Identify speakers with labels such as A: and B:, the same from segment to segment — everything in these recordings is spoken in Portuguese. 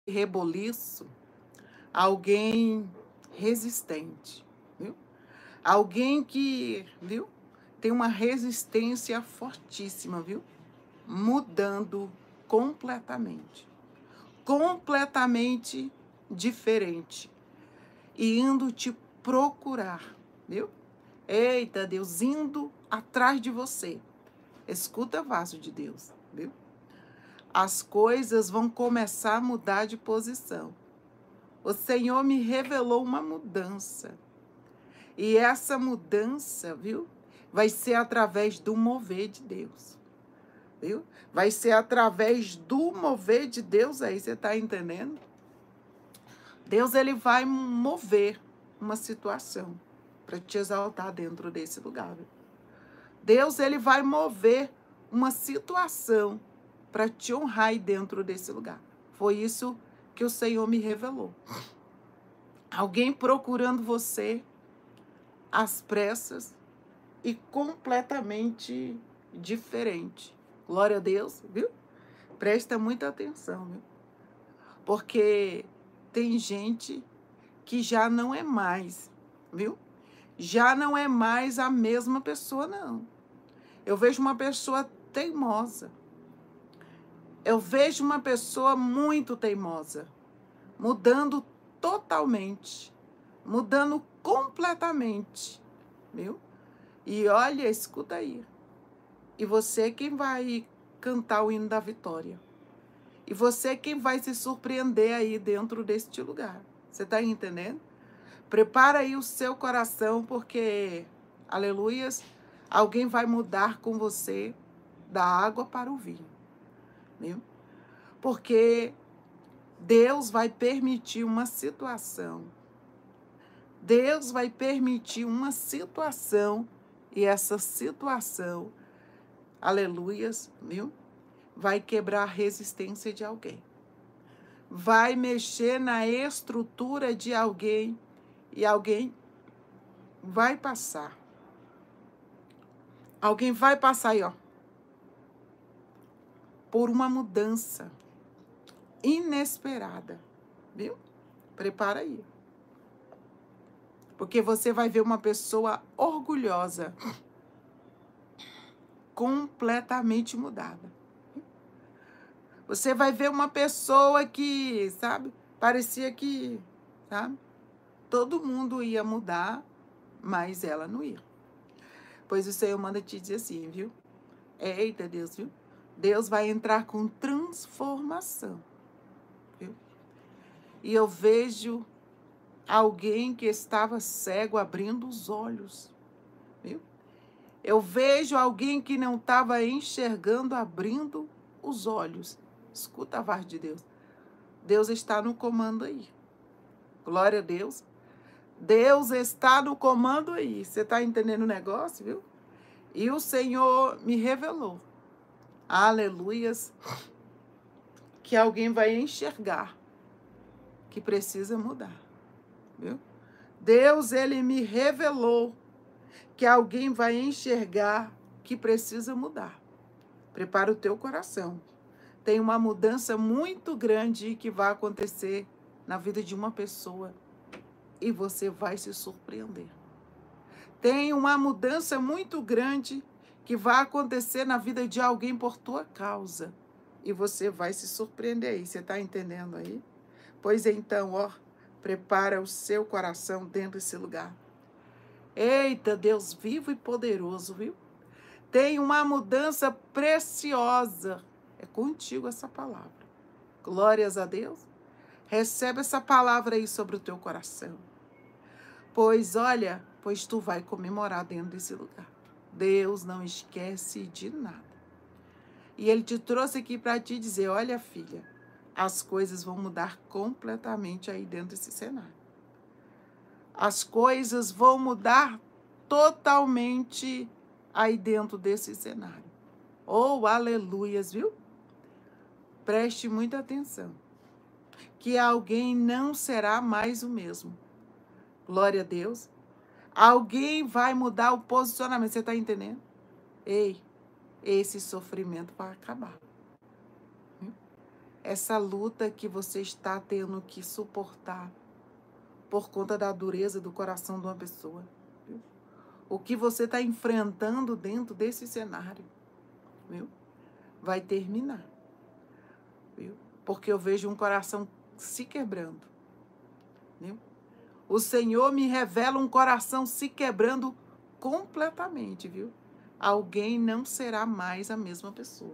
A: reboliço, alguém resistente, viu? Alguém que, viu, tem uma resistência fortíssima, viu? Mudando completamente. Completamente diferente. E indo te procurar, viu? Eita, Deus, indo atrás de você. Escuta, vaso de Deus, viu? As coisas vão começar a mudar de posição. O Senhor me revelou uma mudança. E essa mudança, viu? Vai ser através do mover de Deus. Viu? Vai ser através do mover de Deus aí, você está entendendo? Deus, ele vai mover uma situação para te exaltar dentro desse lugar. Viu? Deus, ele vai mover uma situação para te honrar aí dentro desse lugar. Foi isso que o Senhor me revelou. Alguém procurando você às pressas e completamente diferente. Glória a Deus, viu? Presta muita atenção, viu? Porque tem gente que já não é mais, viu? Já não é mais a mesma pessoa, não. Eu vejo uma pessoa teimosa. Eu vejo uma pessoa muito teimosa, mudando totalmente, mudando completamente, viu? E olha, escuta aí. E você quem vai cantar o hino da vitória. E você quem vai se surpreender aí dentro deste lugar. Você está entendendo? Prepara aí o seu coração, porque, aleluias, alguém vai mudar com você da água para o vinho, viu? Porque Deus vai permitir uma situação. Deus vai permitir uma situação, e essa situação, aleluias, viu? Vai quebrar a resistência de alguém. Vai mexer na estrutura de alguém e alguém vai passar. Alguém vai passar aí, ó, por uma mudança inesperada, viu? Prepara aí. Porque você vai ver uma pessoa orgulhosa, completamente mudada. Você vai ver uma pessoa que, sabe, parecia que, sabe, todo mundo ia mudar, mas ela não ia. Pois o Senhor manda te dizer assim, viu? Eita, Deus, viu? Deus vai entrar com transformação, viu? E eu vejo alguém que estava cego abrindo os olhos, viu? Eu vejo alguém que não estava enxergando abrindo os olhos. Escuta a voz de Deus. Deus está no comando aí. Glória a Deus. Deus está no comando aí. Você está entendendo o negócio, viu? E o Senhor me revelou. Aleluias. Que alguém vai enxergar que precisa mudar, viu? Deus, ele me revelou que alguém vai enxergar que precisa mudar. Prepara o teu coração. Tem uma mudança muito grande que vai acontecer na vida de uma pessoa e você vai se surpreender. Tem uma mudança muito grande que vai acontecer na vida de alguém por tua causa e você vai se surpreender aí. Você está entendendo aí? Pois então, ó, prepara o seu coração dentro desse lugar. Eita, Deus vivo e poderoso, viu? Tem uma mudança preciosa. É contigo essa palavra. Glórias a Deus. Recebe essa palavra aí sobre o teu coração. Pois olha, pois tu vai comemorar dentro desse lugar. Deus não esquece de nada. E ele te trouxe aqui para te dizer, olha, filha, as coisas vão mudar completamente aí dentro desse cenário. As coisas vão mudar totalmente aí dentro desse cenário. Oh, aleluias, viu? Preste muita atenção. Que alguém não será mais o mesmo. Glória a Deus. Alguém vai mudar o posicionamento. Você está entendendo? Ei, esse sofrimento vai acabar. essa luta que você está tendo que suportar por conta da dureza do coração de uma pessoa. Viu? O que você está enfrentando dentro desse cenário, viu? Vai terminar. Viu? Porque eu vejo um coração se quebrando. Viu? O Senhor me revela um coração se quebrando completamente, viu? Alguém não será mais a mesma pessoa.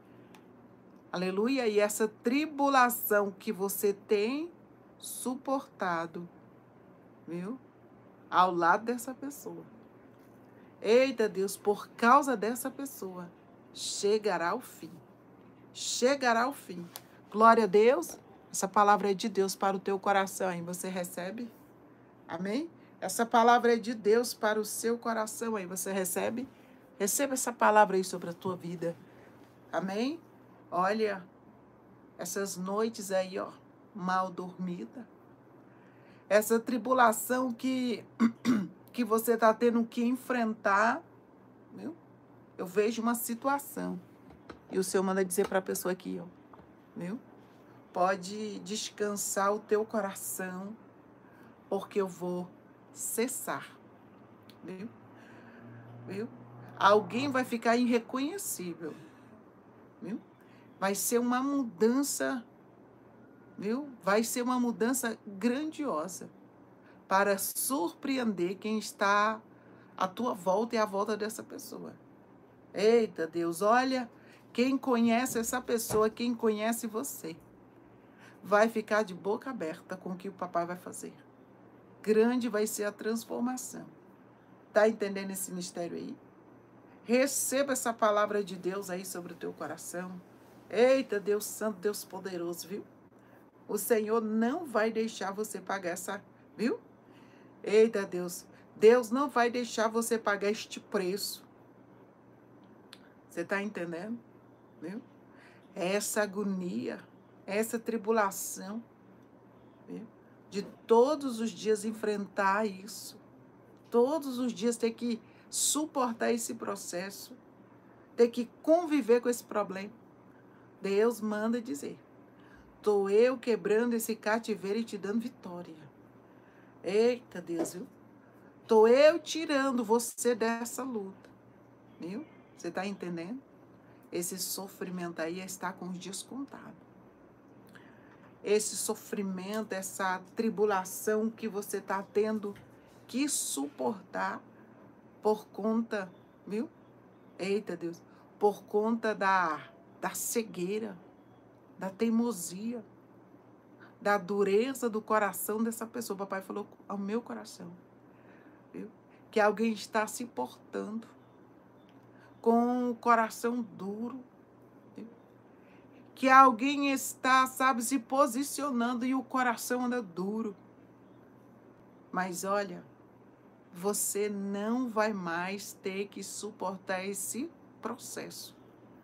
A: Aleluia. E essa tribulação que você tem suportado, viu? Ao lado dessa pessoa. Eita Deus, por causa dessa pessoa, chegará ao fim. Chegará ao fim. Glória a Deus. Essa palavra é de Deus para o teu coração, aí você recebe? Amém? Essa palavra é de Deus para o seu coração, aí você recebe? Receba essa palavra aí sobre a tua vida. Amém? Olha, essas noites aí, ó, mal dormida. Essa tribulação que você está tendo que enfrentar, viu? Eu vejo uma situação. E o Senhor manda dizer para a pessoa aqui, ó, viu? Pode descansar o teu coração, porque eu vou cessar, viu? Viu? Alguém vai ficar irreconhecível, viu? Vai ser uma mudança, viu? Vai ser uma mudança grandiosa para surpreender quem está à tua volta e à volta dessa pessoa. Eita Deus, olha, quem conhece essa pessoa, quem conhece você, vai ficar de boca aberta com o que o papai vai fazer. Grande vai ser a transformação. Tá entendendo esse mistério aí? Receba essa palavra de Deus aí sobre o teu coração. Eita, Deus Santo, Deus Poderoso, viu? O Senhor não vai deixar você pagar essa, viu? Eita, Deus. Deus não vai deixar você pagar este preço. Você tá entendendo? Viu? Essa agonia, essa tribulação, viu? De todos os dias enfrentar isso. Todos os dias ter que suportar esse processo. Ter que conviver com esse problema. Deus manda dizer: tô eu quebrando esse cativeiro e te dando vitória. Eita Deus, viu? Tô eu tirando você dessa luta. Viu? Você tá entendendo? Esse sofrimento aí está com os dias contados. Esse sofrimento, essa tribulação que você está tendo que suportar por conta, viu? Eita Deus, por conta da cegueira, da teimosia, da dureza do coração dessa pessoa. O papai falou ao meu coração, viu? Que alguém está se portando com o coração duro, viu? Que alguém está, sabe, se posicionando e o coração anda duro. Mas olha, você não vai mais ter que suportar esse processo.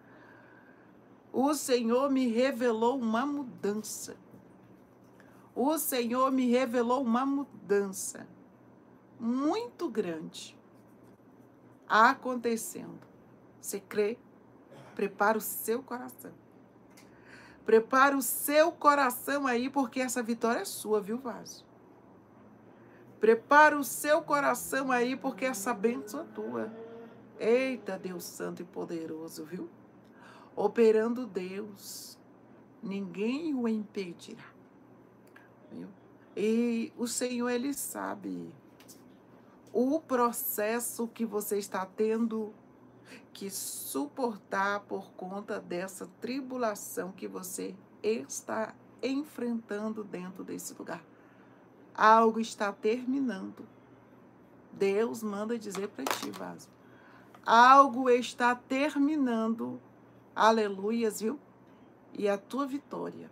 A: O Senhor me revelou uma mudança. O Senhor me revelou uma mudança muito grande acontecendo. Você crê? Prepara o seu coração. Prepara o seu coração aí, porque essa vitória é sua, viu, vaso? Prepara o seu coração aí, porque essa bênção é tua. Eita, Deus Santo e Poderoso, viu? Operando Deus, ninguém o impedirá. Viu? E o Senhor, Ele sabe o processo que você está tendo que suportar por conta dessa tribulação que você está enfrentando dentro desse lugar. Algo está terminando. Deus manda dizer para ti, vaso. Algo está terminando. Aleluias, viu? E a tua vitória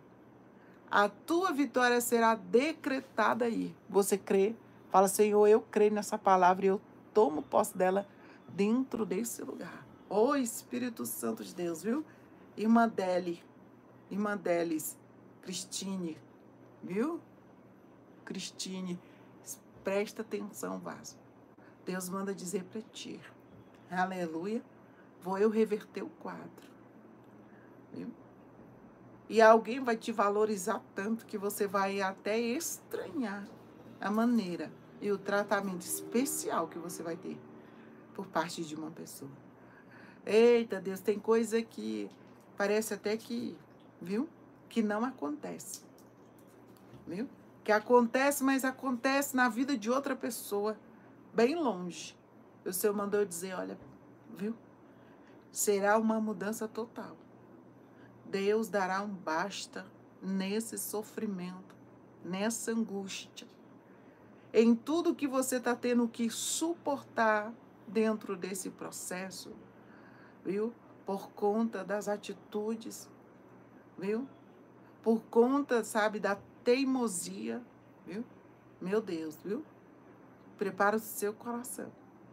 A: será decretada aí. Você crê? Fala, Senhor, eu creio nessa palavra e eu tomo posse dela dentro desse lugar. Ô Espírito Santo de Deus, viu? Irmã Delis, Cristine, viu? Cristine, presta atenção, vaso. Deus manda dizer para ti. Aleluia. Vou eu reverter o quadro. Viu? E alguém vai te valorizar tanto que você vai até estranhar a maneira e o tratamento especial que você vai ter por parte de uma pessoa. Eita, Deus, tem coisa que parece até que, viu? Que não acontece, viu? Que acontece, mas acontece na vida de outra pessoa, bem longe. O Senhor mandou dizer, olha, viu? Será uma mudança total. Deus dará um basta nesse sofrimento, nessa angústia, em tudo que você está tendo que suportar dentro desse processo, viu? Por conta das atitudes, viu? Por conta, sabe, da teimosia, viu? Meu Deus, viu? Prepara o seu coração.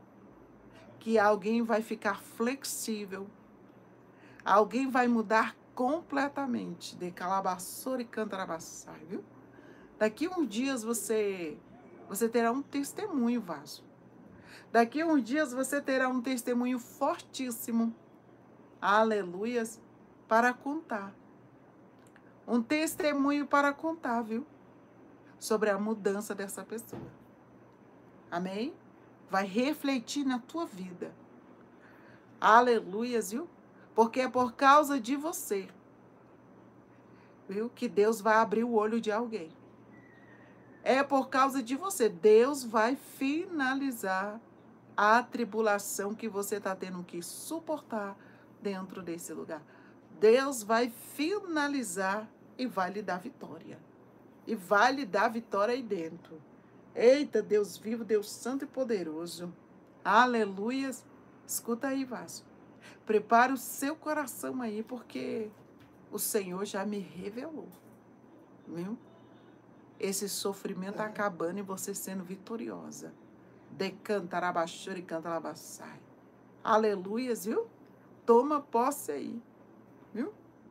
A: Que alguém vai ficar flexível. Alguém vai mudar completamente. De calabaçora e cantarabaçai, viu? Daqui uns dias você terá um testemunho, vaso. Daqui uns dias você terá um testemunho fortíssimo. Aleluias, para contar. Um testemunho para contar, viu? Sobre a mudança dessa pessoa. Amém? Vai refletir na tua vida. Aleluias, viu? Porque é por causa de você, viu? Que Deus vai abrir o olho de alguém. É por causa de você. Deus vai finalizar a tribulação que você está tendo que suportar dentro desse lugar. Deus vai finalizar e vai lhe dar vitória. E vai lhe dar vitória aí dentro. Eita, Deus vivo, Deus santo e poderoso. Aleluias. Escuta aí, vaso. Prepara o seu coração aí, porque o Senhor já me revelou. Viu? Esse sofrimento acabando e você sendo vitoriosa. Decantarabaxura e cantarabaçai. Aleluias, viu? Toma posse aí, viu?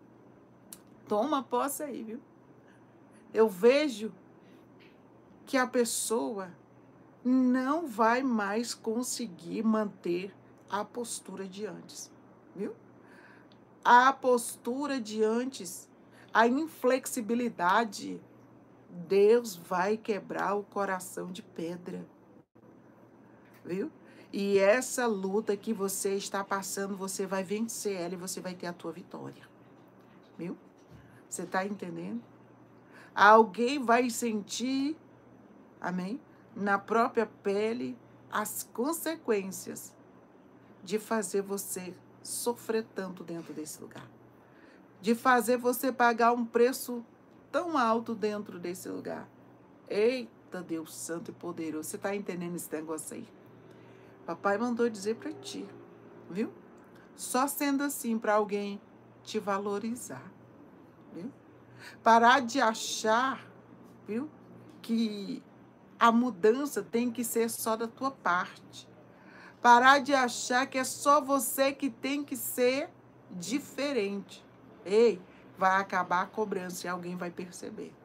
A: Toma posse aí, viu? Eu vejo que a pessoa não vai mais conseguir manter a postura de antes, viu? A postura de antes, a inflexibilidade, Deus vai quebrar o coração de pedra, viu? E essa luta que você está passando, você vai vencer ela e você vai ter a tua vitória, viu? Você está entendendo? Alguém vai sentir, amém? Na própria pele, as consequências de fazer você sofrer tanto dentro desse lugar. De fazer você pagar um preço tão alto dentro desse lugar. Eita, Deus santo e poderoso. Você está entendendo esse negócio aí? Papai mandou dizer para ti, viu? Só sendo assim para alguém te valorizar, viu? Parar de achar, viu? Que a mudança tem que ser só da tua parte. Parar de achar que é só você que tem que ser diferente. Ei, vai acabar a cobrança e alguém vai perceber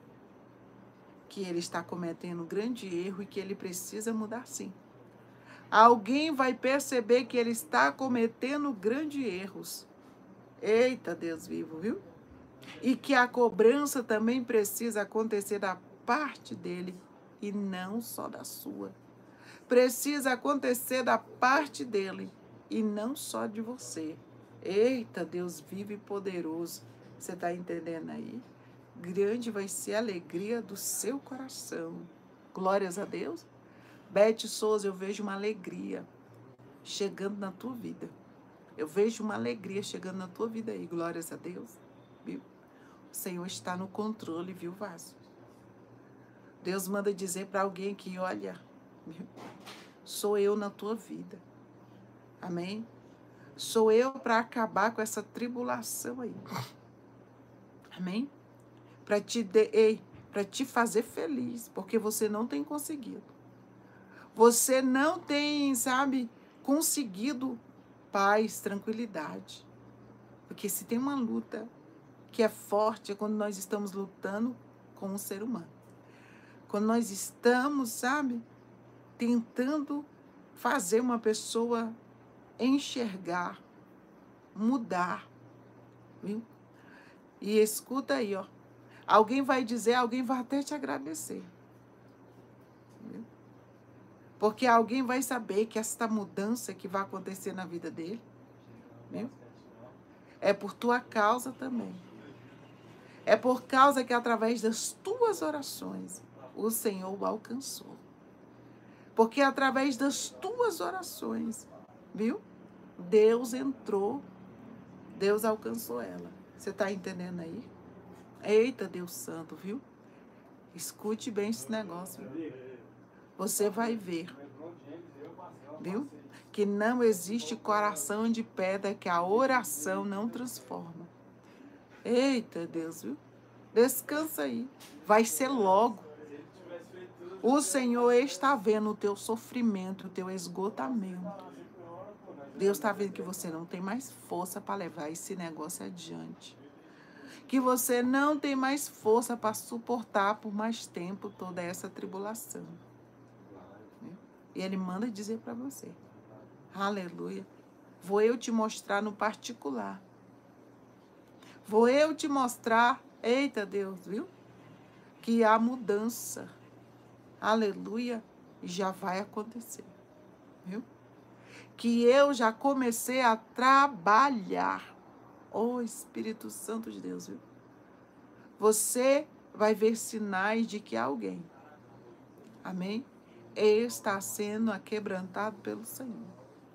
A: que ele está cometendo um grande erro e que ele precisa mudar sim. Alguém vai perceber que ele está cometendo grandes erros. Eita, Deus vivo, viu? E que a cobrança também precisa acontecer da parte dele e não só da sua. Precisa acontecer da parte dele e não só de você. Eita, Deus vivo e poderoso. Você está entendendo aí? Grande vai ser a alegria do seu coração. Glórias a Deus. Beth Souza, eu vejo uma alegria chegando na tua vida. Eu vejo uma alegria chegando na tua vida aí. Glórias a Deus. Viu? O Senhor está no controle, viu, vaso? Deus manda dizer para alguém que, olha, sou eu na tua vida. Amém? Sou eu para acabar com essa tribulação aí. Amém? Para te fazer feliz, porque você não tem conseguido. Você não tem, sabe, conseguido paz, tranquilidade. Porque se tem uma luta que é forte, é quando nós estamos lutando com um ser humano. Quando nós estamos, sabe, tentando fazer uma pessoa enxergar, mudar, viu? E escuta aí, ó. Alguém vai dizer, alguém vai até te agradecer. Viu? Porque alguém vai saber que esta mudança que vai acontecer na vida dele, viu? É por tua causa também. É por causa que através das tuas orações o Senhor o alcançou. Porque através das tuas orações, viu? Deus entrou, Deus alcançou ela. Você está entendendo aí? Eita, Deus Santo, viu? Escute bem esse negócio. Você vai ver, viu? Que não existe coração de pedra que a oração não transforma. Eita, Deus, viu? Descansa aí. Vai ser logo. O Senhor está vendo o teu sofrimento, o teu esgotamento. Deus está vendo que você não tem mais força para levar esse negócio adiante. Que você não tem mais força para suportar por mais tempo toda essa tribulação. E Ele manda dizer para você, aleluia, vou eu te mostrar no particular. Vou eu te mostrar, eita Deus, viu? Que a mudança, aleluia, já vai acontecer, viu? Que eu já comecei a trabalhar. Oh, Espírito Santo de Deus, viu? Você vai ver sinais de que alguém, amém, está sendo aquebrantado pelo Senhor.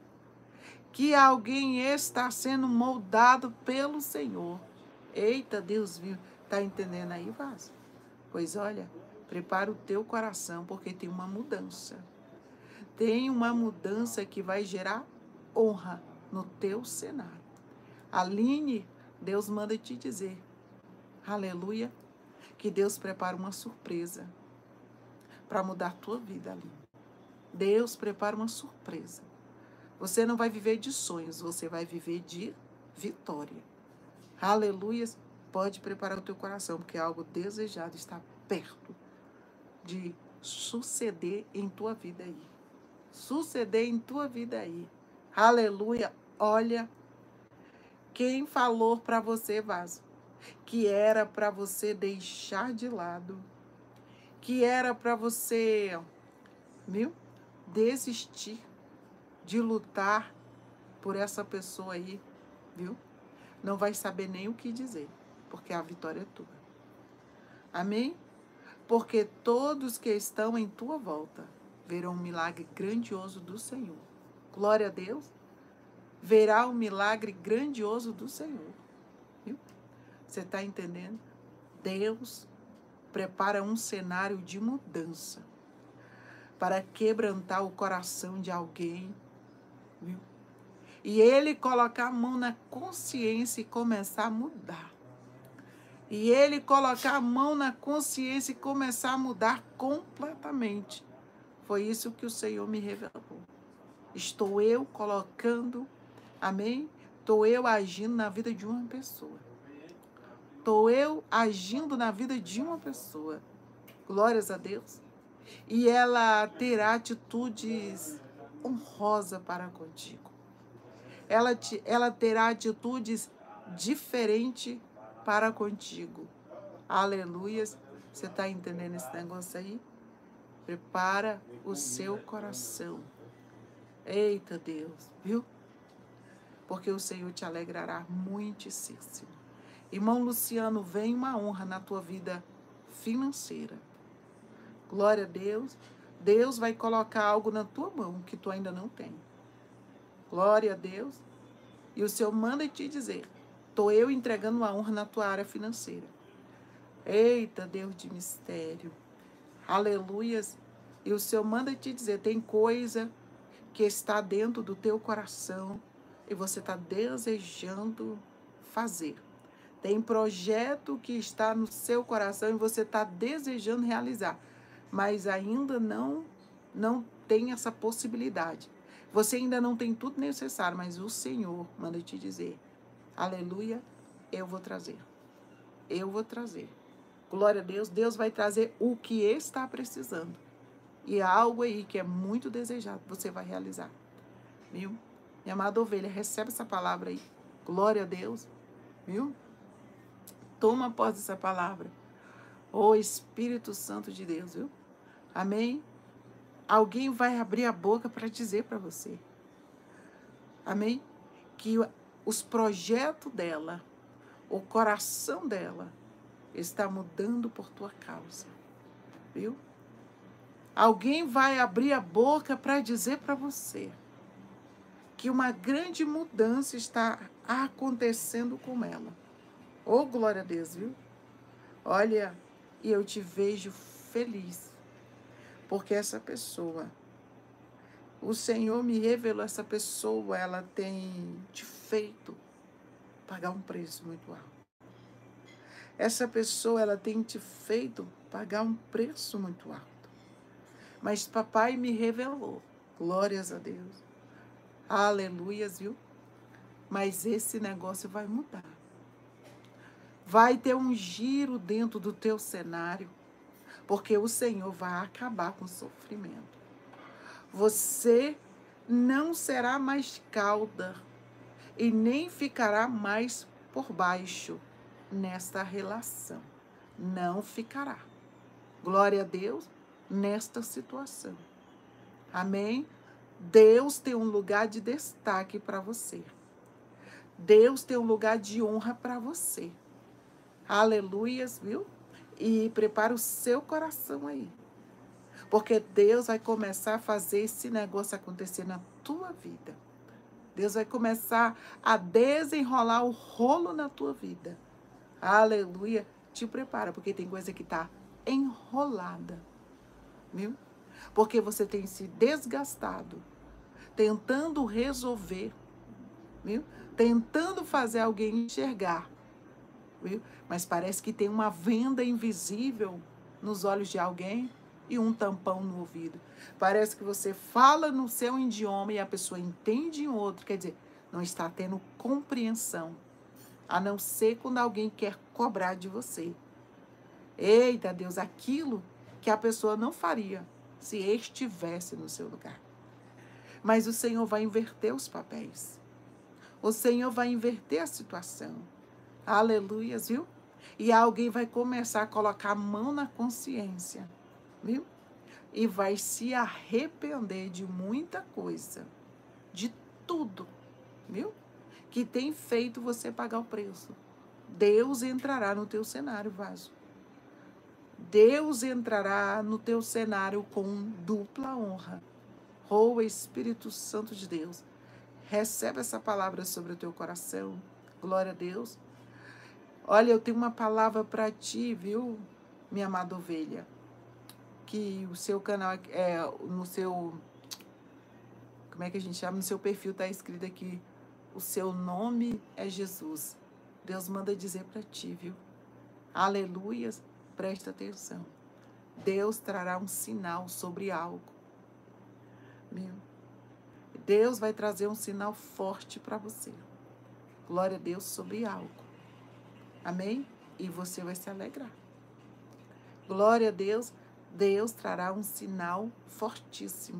A: Que alguém está sendo moldado pelo Senhor. Eita, Deus, viu? Tá entendendo aí, vaso? Pois olha, prepara o teu coração, porque tem uma mudança. Tem uma mudança que vai gerar honra no teu cenário. Aline, Deus manda te dizer, aleluia, que Deus prepara uma surpresa para mudar a tua vida, Aline. Deus prepara uma surpresa. Você não vai viver de sonhos, você vai viver de vitória. Aleluia, pode preparar o teu coração, porque algo desejado está perto de suceder em tua vida aí. Suceder em tua vida aí. Aleluia, olha, quem falou para você, vaso, que era para você deixar de lado, que era para você, viu, desistir de lutar por essa pessoa aí, viu? Não vai saber nem o que dizer, porque a vitória é tua. Amém? Porque todos que estão em tua volta verão um milagre grandioso do Senhor. Glória a Deus. Verá um milagre grandioso do Senhor. Viu? Você está entendendo? Deus prepara um cenário de mudança para quebrantar o coração de alguém, viu? E ele colocar a mão na consciência e começar a mudar. E ele colocar a mão na consciência e começar a mudar completamente. Foi isso que o Senhor me revelou. Estou eu colocando, amém? Estou eu agindo na vida de uma pessoa. Estou eu agindo na vida de uma pessoa. Glórias a Deus. E ela terá atitudes honrosas para contigo. Ela terá atitudes diferentes para contigo. Aleluias. Você está entendendo esse negócio aí? Prepara o seu coração. Eita Deus, viu? Porque o Senhor te alegrará muitíssimo. Irmão Luciano, vem uma honra na tua vida financeira. Glória a Deus. Deus vai colocar algo na tua mão que tu ainda não tem. Glória a Deus. E o Senhor manda te dizer, estou eu entregando uma honra na tua área financeira. Eita, Deus de mistério. Aleluias. E o Senhor manda te dizer, tem coisa que está dentro do teu coração e você está desejando fazer. Tem projeto que está no seu coração e você está desejando realizar, mas ainda não tem essa possibilidade. Você ainda não tem tudo necessário, mas o Senhor manda te dizer, aleluia, eu vou trazer. Eu vou trazer. Glória a Deus, Deus vai trazer o que está precisando. E algo aí que é muito desejado, você vai realizar. Viu? Minha amada ovelha, recebe essa palavra aí. Glória a Deus. Viu? Toma posse dessa palavra. Ô Espírito Santo de Deus, viu? Amém? Alguém vai abrir a boca para dizer para você. Amém? Que os projetos dela, o coração dela, está mudando por tua causa. Viu? Alguém vai abrir a boca para dizer para você que uma grande mudança está acontecendo com ela. Oh, glória a Deus, viu? Olha, e eu te vejo feliz, porque essa pessoa, o Senhor me revelou, essa pessoa, ela tem te feito pagar um preço muito alto. Essa pessoa, ela tem te feito pagar um preço muito alto. Mas papai me revelou, glórias a Deus, aleluias, viu? Mas esse negócio vai mudar. Vai ter um giro dentro do teu cenário, porque o Senhor vai acabar com o sofrimento. Você não será mais cauda e nem ficará mais por baixo nesta relação. Não ficará. Glória a Deus nesta situação. Amém? Deus tem um lugar de destaque para você. Deus tem um lugar de honra para você. Aleluias, viu? E prepara o seu coração aí. Porque Deus vai começar a fazer esse negócio acontecer na tua vida. Deus vai começar a desenrolar o rolo na tua vida. Aleluia. Te prepara, porque tem coisa que está enrolada. Viu? Porque você tem se desgastado, tentando resolver, viu? Tentando fazer alguém enxergar, viu? Mas parece que tem uma venda invisível nos olhos de alguém e um tampão no ouvido. Parece que você fala no seu idioma e a pessoa entende em outro. Quer dizer, não está tendo compreensão, a não ser quando alguém quer cobrar de você. Eita Deus, aquilo que a pessoa não faria se estivesse no seu lugar. Mas o Senhor vai inverter os papéis. O Senhor vai inverter a situação. Aleluias, viu? E alguém vai começar a colocar a mão na consciência, viu? E vai se arrepender de muita coisa, de tudo, viu? Que tem feito você pagar o preço. Deus entrará no teu cenário, vaso. Deus entrará no teu cenário com dupla honra. Oh, Espírito Santo de Deus, recebe essa palavra sobre o teu coração. Glória a Deus. Olha, eu tenho uma palavra para ti, viu, minha amada ovelha? Que o seu canal, no seu, como é que a gente chama? No seu perfil está escrito aqui, o seu nome é Jesus. Deus manda dizer para ti, viu? Aleluias, presta atenção. Deus trará um sinal sobre algo. Meu, Deus vai trazer um sinal forte para você. Glória a Deus sobre algo. Amém? E você vai se alegrar. Glória a Deus, Deus trará um sinal fortíssimo.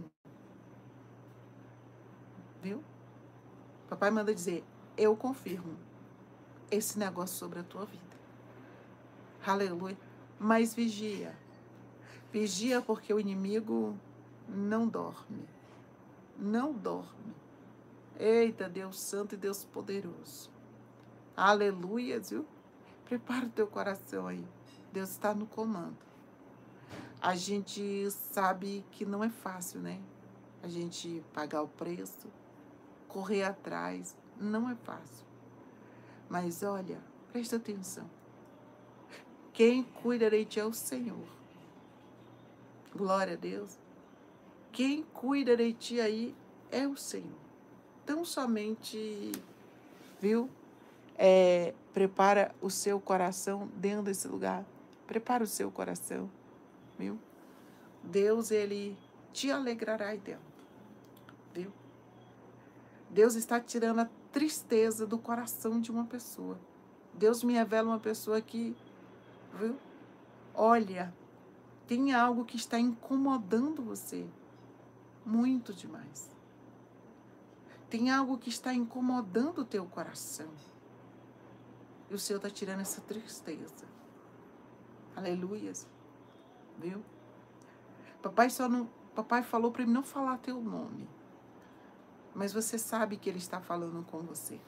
A: Viu? Papai manda dizer, eu confirmo esse negócio sobre a tua vida. Aleluia. Mas vigia. Vigia porque o inimigo não dorme. Não dorme. Eita, Deus Santo e Deus Poderoso. Aleluia, viu? Prepara o teu coração aí. Deus está no comando. A gente sabe que não é fácil, né? A gente pagar o preço, correr atrás, não é fácil. Mas olha, presta atenção. Quem cuida de ti é o Senhor. Glória a Deus. Quem cuida de ti aí é o Senhor. Então somente, viu? Prepara o seu coração dentro desse lugar. Prepara o seu coração, viu? Deus, Ele te alegrará aí dentro, viu? Deus está tirando a tristeza do coração de uma pessoa. Deus me revela uma pessoa que, viu? Olha, tem algo que está incomodando você muito demais. Tem algo que está incomodando o teu coração. E o Senhor está tirando essa tristeza. Aleluias. Viu? Papai falou para mim não falar teu nome. Mas você sabe que Ele está falando com você.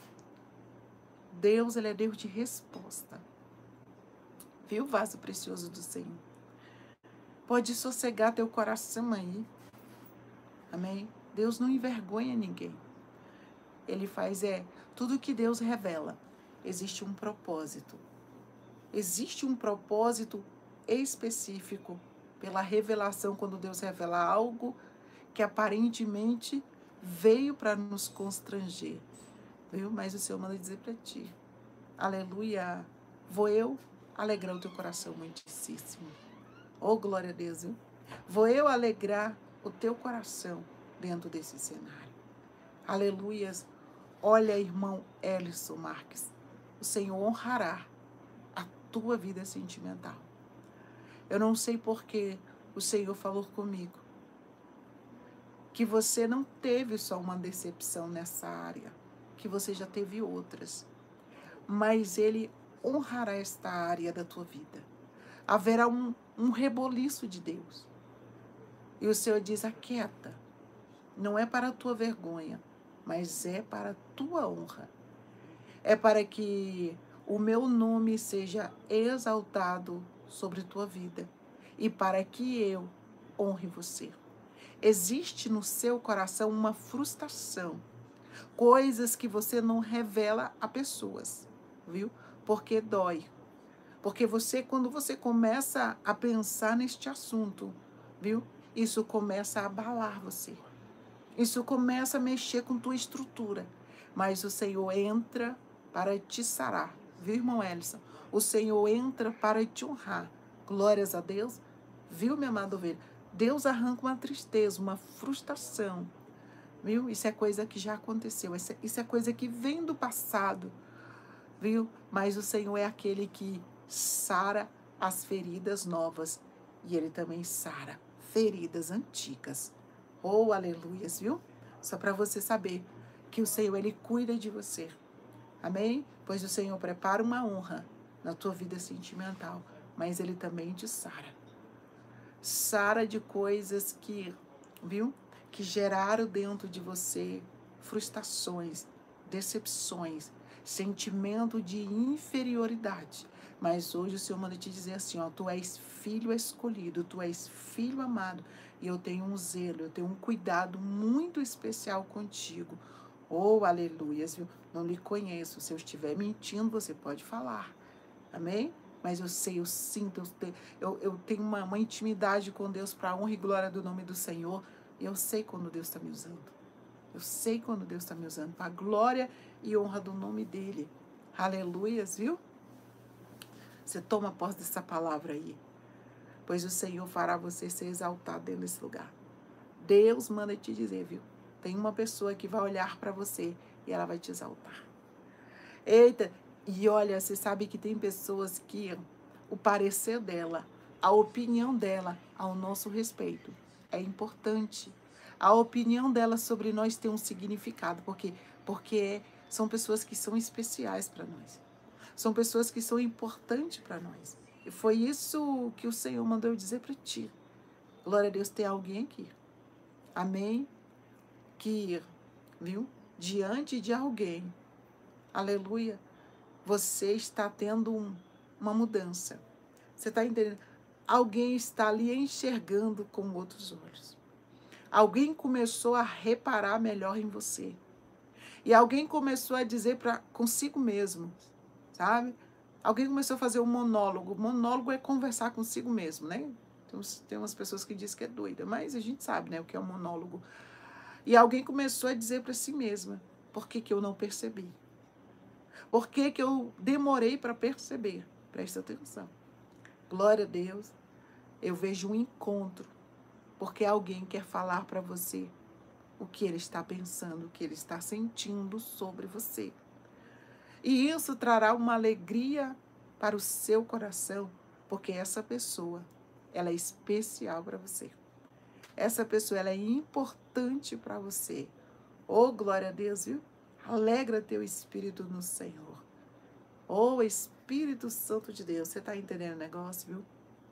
A: Deus, Ele é Deus de resposta. Viu, vaso precioso do Senhor? Pode sossegar teu coração aí. Amém? Deus não envergonha ninguém. Ele faz tudo que Deus revela. Existe um propósito. Existe um propósito específico pela revelação, quando Deus revela algo que aparentemente veio para nos constranger. Viu? Mas o Senhor manda dizer para ti. Aleluia. Vou eu alegrar o teu coração muitíssimo. Oh, glória a Deus, viu? Vou eu alegrar o teu coração dentro desse cenário. Aleluias. Olha, irmão Elison Marques, o Senhor honrará a tua vida sentimental. Eu não sei porque o Senhor falou comigo que você não teve só uma decepção nessa área, que você já teve outras, mas Ele honrará esta área da tua vida. Haverá um reboliço de Deus. E o Senhor diz, aquieta, não é para a tua vergonha, mas é para a tua honra. É para que o meu nome seja exaltado sobre tua vida e para que eu honre você. Existe no seu coração uma frustração, coisas que você não revela a pessoas, viu? Porque dói. Porque quando você começa a pensar neste assunto, viu? Isso começa a abalar você. Isso começa a mexer com tua estrutura. Mas o Senhor entra para te sarar. Viu, irmão Elison? O Senhor entra para te honrar. Glórias a Deus. Viu, minha amada ovelha? Deus arranca uma tristeza, uma frustração. Viu? Isso é coisa que já aconteceu. Isso é coisa que vem do passado. Viu? Mas o Senhor é aquele que sara as feridas novas. E Ele também sara feridas antigas. Oh, aleluias, viu? Só para você saber que o Senhor, Ele cuida de você. Amém? Pois o Senhor prepara uma honra na tua vida sentimental, mas Ele também te sara. Sara de coisas que, viu? Que geraram dentro de você frustrações, decepções, sentimento de inferioridade. Mas hoje o Senhor manda te dizer assim, ó, tu és filho escolhido, tu és filho amado, e eu tenho um zelo, eu tenho um cuidado muito especial contigo. Oh, aleluias, viu? Não lhe conheço, se eu estiver mentindo, você pode falar. Amém? Mas eu sei, eu sinto, eu tenho uma intimidade com Deus para a honra e glória do nome do Senhor. E eu sei quando Deus está me usando. Eu sei quando Deus está me usando para a glória e honra do nome dEle. Aleluias, viu? Você toma posse dessa palavra aí. Pois o Senhor fará você ser exaltado dentro desse lugar. Deus manda te dizer, viu? Tem uma pessoa que vai olhar para você e ela vai te exaltar. Eita, e olha, você sabe que tem pessoas que o parecer dela, a opinião dela ao nosso respeito é importante. A opinião dela sobre nós tem um significado, porque são pessoas que são especiais para nós. São pessoas que são importantes para nós. E foi isso que o Senhor mandou eu dizer para ti. Glória a Deus, tem alguém aqui. Amém? Que, viu? Diante de alguém, aleluia, você está tendo uma mudança. Você está entendendo? Alguém está ali enxergando com outros olhos. Alguém começou a reparar melhor em você. E alguém começou a dizer consigo mesmo, sabe? Alguém começou a fazer um monólogo. Monólogo é conversar consigo mesmo, né? Tem umas pessoas que dizem que é doida, mas a gente sabe, né, o que é um monólogo. E alguém começou a dizer para si mesma, por que que eu não percebi? Por que que eu demorei para perceber? Presta atenção. Glória a Deus. Eu vejo um encontro, porque alguém quer falar para você o que ele está pensando, o que ele está sentindo sobre você. E isso trará uma alegria para o seu coração, porque essa pessoa, ela é especial para você. Essa pessoa, ela é importante para você. Oh, glória a Deus, viu? Alegra teu espírito no Senhor. Oh, Espírito Santo de Deus, você está entendendo o negócio, viu?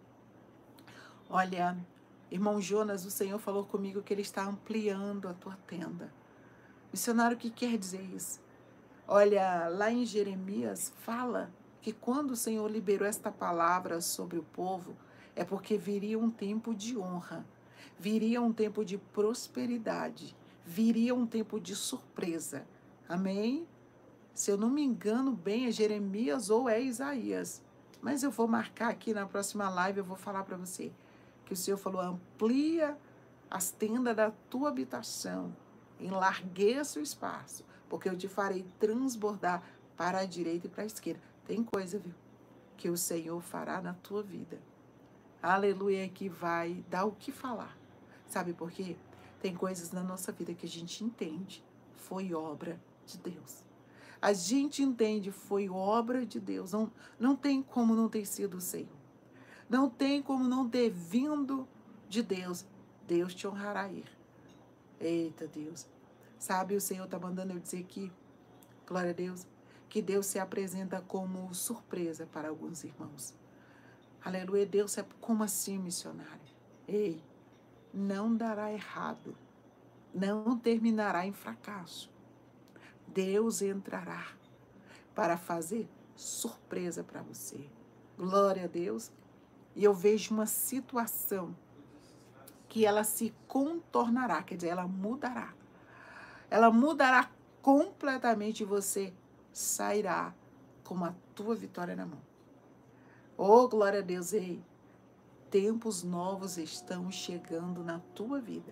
A: Olha, irmão Jonas, o Senhor falou comigo que Ele está ampliando a tua tenda. Missionário, o que quer dizer isso? Olha, lá em Jeremias fala que quando o Senhor liberou esta palavra sobre o povo, é porque viria um tempo de honra, viria um tempo de prosperidade, viria um tempo de surpresa. Amém? Se eu não me engano bem, é Jeremias ou é Isaías. Mas eu vou marcar aqui na próxima live, eu vou falar para você que o Senhor falou: amplia as tendas da tua habitação, enlargueça o espaço, porque eu te farei transbordar para a direita e para a esquerda. Tem coisa, viu, que o Senhor fará na tua vida. Aleluia, que vai dar o que falar. Sabe por quê? Tem coisas na nossa vida que a gente entende, foi obra de Deus. A gente entende, foi obra de Deus. Não tem como não ter sido o Senhor. Não tem como não ter vindo de Deus. Deus te honrará aí. Eita Deus. Sabe, o Senhor está mandando eu dizer que, glória a Deus, que Deus se apresenta como surpresa para alguns irmãos. Aleluia, Deus é como assim, missionário? Ei, não dará errado. Não terminará em fracasso. Deus entrará para fazer surpresa para você. Glória a Deus. E eu vejo uma situação que ela se contornará, quer dizer, ela mudará. Ela mudará completamente e você sairá com a tua vitória na mão. Oh, glória a Deus, ei. Tempos novos estão chegando na tua vida.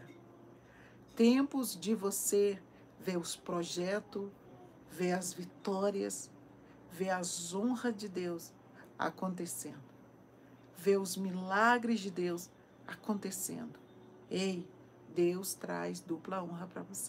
A: Tempos de você ver os projetos, ver as vitórias, ver as honras de Deus acontecendo. Ver os milagres de Deus acontecendo. Ei, Deus traz dupla honra para você.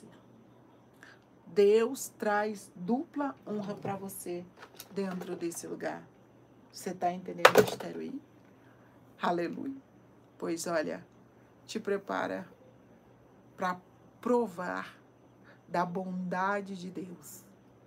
A: Deus traz dupla honra para você dentro desse lugar. Você está entendendo o mistério aí? Aleluia. Pois olha, te prepara para provar da bondade de Deus,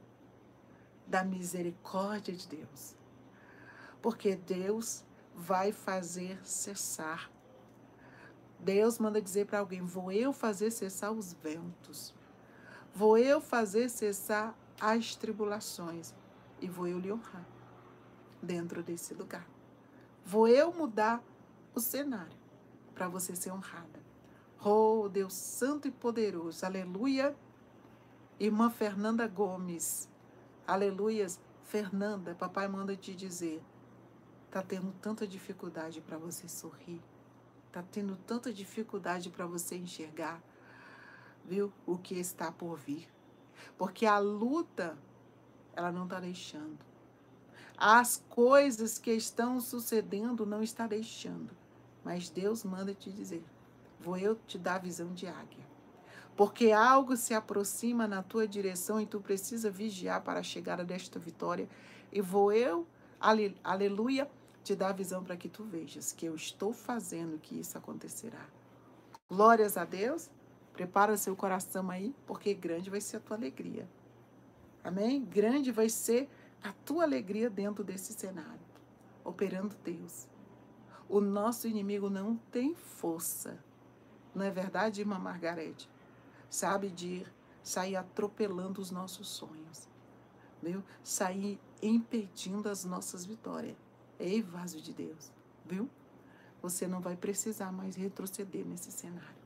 A: da misericórdia de Deus. Porque Deus vai fazer cessar. Deus manda dizer para alguém: vou eu fazer cessar os ventos. Vou eu fazer cessar as tribulações. E vou eu lhe honrar dentro desse lugar. Vou eu mudar o cenário para você ser honrada. Oh, Deus Santo e Poderoso. Aleluia. Irmã Fernanda Gomes. Aleluias. Fernanda, papai manda te dizer: tá tendo tanta dificuldade para você sorrir. Tá tendo tanta dificuldade para você enxergar, viu, o que está por vir. Porque a luta, ela não está deixando. As coisas que estão sucedendo não está deixando. Mas Deus manda te dizer: vou eu te dar a visão de águia. Porque algo se aproxima na tua direção e tu precisa vigiar para a chegada desta vitória. E vou eu, aleluia, te dar a visão para que tu vejas que eu estou fazendo que isso acontecerá. Glórias a Deus. Prepara seu coração aí, porque grande vai ser a tua alegria. Amém? Grande vai ser a tua alegria dentro desse cenário. Operando Deus. O nosso inimigo não tem força. Não é verdade, irmã Margarete? Sabe, de sair atropelando os nossos sonhos. Viu? Sair impedindo as nossas vitórias. Ei, vaso de Deus. Viu? Você não vai precisar mais retroceder nesse cenário.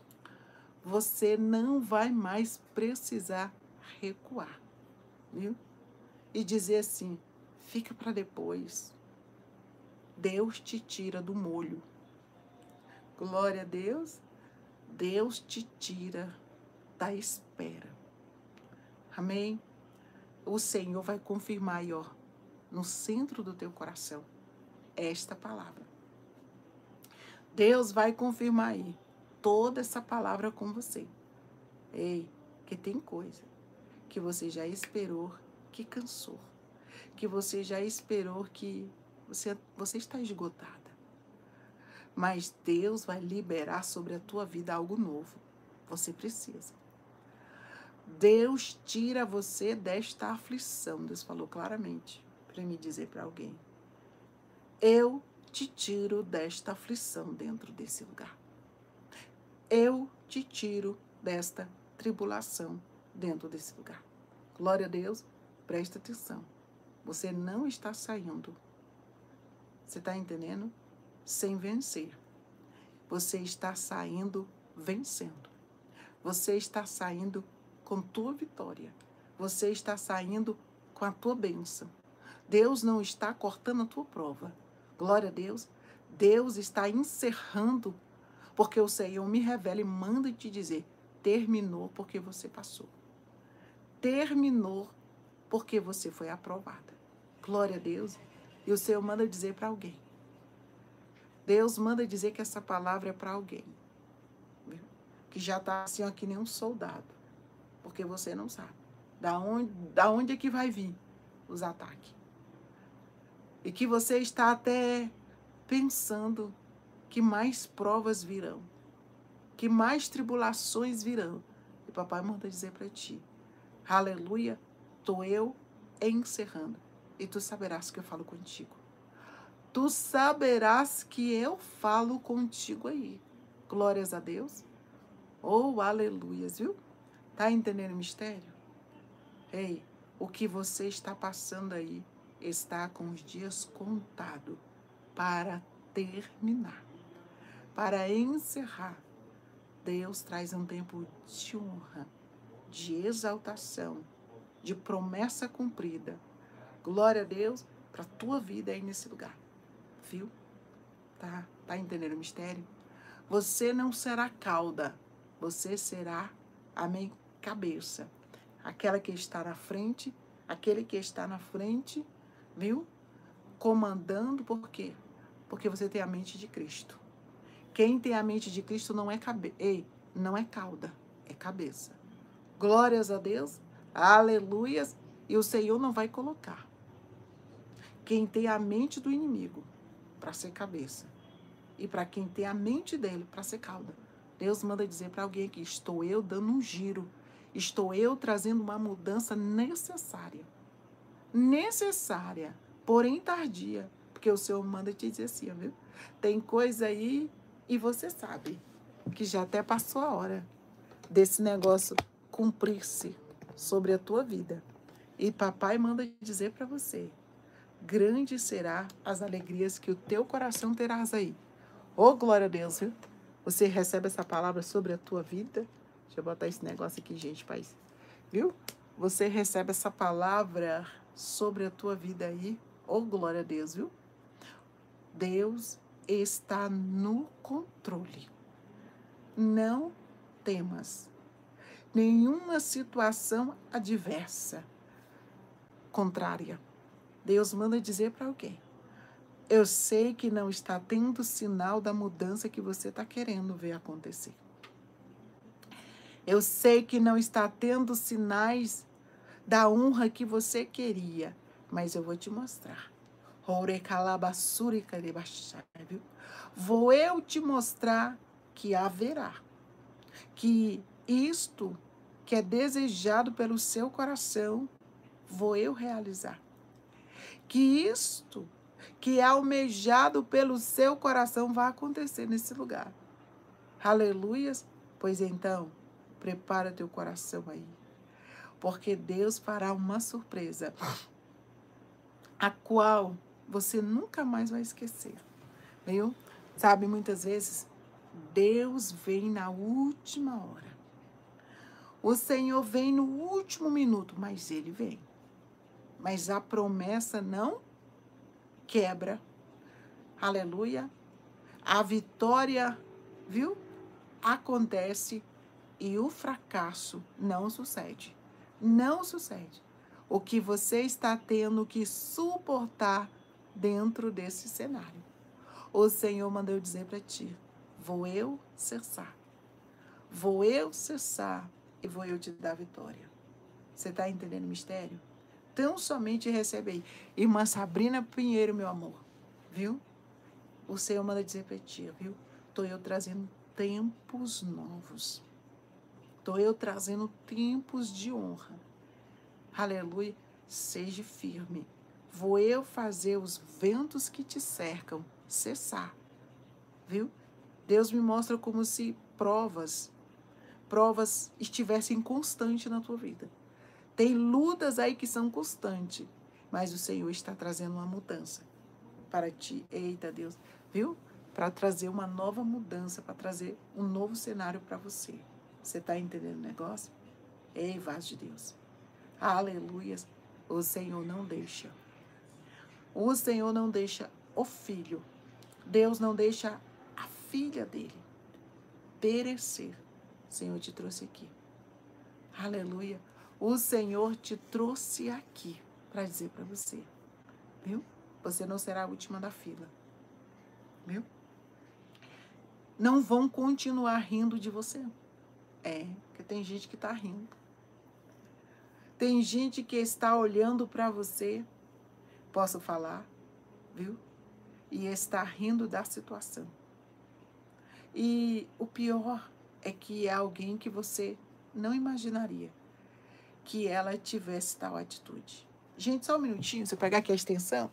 A: Você não vai mais precisar recuar. Viu? E dizer assim: fica para depois. Deus te tira do molho. Glória a Deus. Deus te tira da espera. Amém? O Senhor vai confirmar aí, ó, no centro do teu coração, esta palavra. Deus vai confirmar aí toda essa palavra com você. Ei, que tem coisa que você já esperou, que cansou. Que você já esperou, que você está esgotada. Mas Deus vai liberar sobre a tua vida algo novo. Você precisa. Deus tira você desta aflição. Deus falou claramente. para me dizer para alguém: eu te tiro desta aflição dentro desse lugar. Eu te tiro desta tribulação dentro desse lugar. Glória a Deus, presta atenção. Você não está saindo, você está entendendo? Sem vencer. Você está saindo vencendo. Você está saindo com tua vitória. Você está saindo com a tua bênção. Deus não está cortando a tua prova. Glória a Deus. Deus está encerrando, porque o Senhor me revela e manda te dizer: terminou porque você passou. Terminou porque você foi aprovada. Glória a Deus. E o Senhor manda dizer para alguém. Deus manda dizer que essa palavra é para alguém, viu? Que já está assim, ó, que nem um soldado. Porque você não sabe da onde é que vai vir os ataques. E que você está até pensando que mais provas virão, que mais tribulações virão. E papai manda dizer para ti: aleluia, estou eu encerrando. E tu saberás que eu falo contigo. Tu saberás que eu falo contigo aí. Glórias a Deus. Oh, aleluias, viu? Tá entendendo o mistério? Ei, o que você está passando aí está com os dias contados para terminar, para encerrar. Deus traz um tempo de honra, de exaltação, de promessa cumprida. Glória a Deus para a tua vida aí nesse lugar. Viu? Tá entendendo o mistério? Você não será cauda, você será, amém, cabeça. Aquela que está na frente, aquele que está na frente, viu? Comandando, por quê? Porque você tem a mente de Cristo. Quem tem a mente de Cristo não é não é cauda, é cabeça. Glórias a Deus, aleluias, e o Senhor não vai colocar quem tem a mente do inimigo para ser cabeça. E para quem tem a mente dele para ser cauda. Deus manda dizer para alguém aqui: estou eu dando um giro. Estou eu trazendo uma mudança necessária. Necessária, porém tardia. Porque o Senhor manda te dizer assim, viu? Tem coisa aí e você sabe que já até passou a hora desse negócio cumprir-se sobre a tua vida. E papai manda dizer para você: grande será as alegrias que o teu coração terás aí. Oh, glória a Deus, viu? Você recebe essa palavra sobre a tua vida? Deixa eu botar esse negócio aqui, gente, paz. Viu? Você recebe essa palavra sobre a tua vida aí? Oh, glória a Deus, viu? Deus está no controle. Não temas nenhuma situação adversa, contrária. Deus manda dizer para alguém: eu sei que não está tendo sinal da mudança que você está querendo ver acontecer. Eu sei que não está tendo sinais da honra que você queria, mas eu vou te mostrar. Vou eu te mostrar que haverá, que isto que é desejado pelo seu coração, vou eu realizar. Que isto que é almejado pelo seu coração vai acontecer nesse lugar. Aleluias. Pois então, prepara teu coração aí, porque Deus fará uma surpresa, a qual você nunca mais vai esquecer, viu? Sabe, muitas vezes, Deus vem na última hora. O Senhor vem no último minuto, mas Ele vem. Mas a promessa não quebra. Aleluia. A vitória, viu? Acontece e o fracasso não sucede. Não sucede. O que você está tendo que suportar dentro desse cenário. O Senhor mandou dizer para ti: vou eu cessar. Vou eu cessar e vou eu te dar vitória. Você está entendendo o mistério? Então somente recebe aí. Irmã Sabrina Pinheiro, meu amor. Viu? O Senhor manda dizer para ti, viu? Estou eu trazendo tempos novos. Estou eu trazendo tempos de honra. Aleluia. Seja firme. vou eu fazer os ventos que te cercam cessar, viu? Deus me mostra como se provas estivessem constantes na tua vida. Tem lutas aí que são constantes, mas o Senhor está trazendo uma mudança para ti. Eita Deus, viu? Para trazer uma nova mudança, para trazer um novo cenário para você. Você está entendendo o negócio? Ei, vaso de Deus. Aleluias. O Senhor não deixa. O Senhor não deixa o filho. Deus não deixa a filha dele perecer. O Senhor te trouxe aqui. Aleluia. O Senhor te trouxe aqui para dizer para você, viu? Você não será a última da fila, viu? Não vão continuar rindo de você. Porque tem gente que está rindo. Tem gente que está olhando para você, posso falar, viu? E está rindo da situação. E o pior é que é alguém que você não imaginaria que ela tivesse tal atitude. Gente, só um minutinho, se eu pegar aqui a extensão.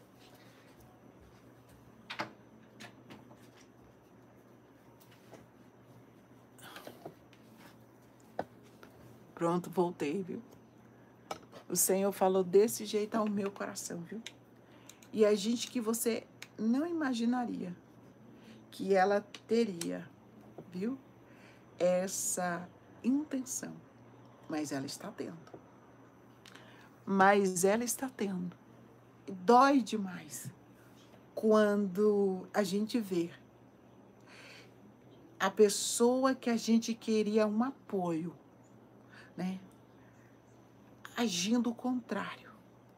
A: Pronto, voltei, viu? O Senhor falou desse jeito ao meu coração, viu? E a gente que você não imaginaria que ela teria, viu? Essa intenção. Mas ela está tendo. E dói demais quando a gente vê a pessoa que a gente queria um apoio, né? Agindo o contrário,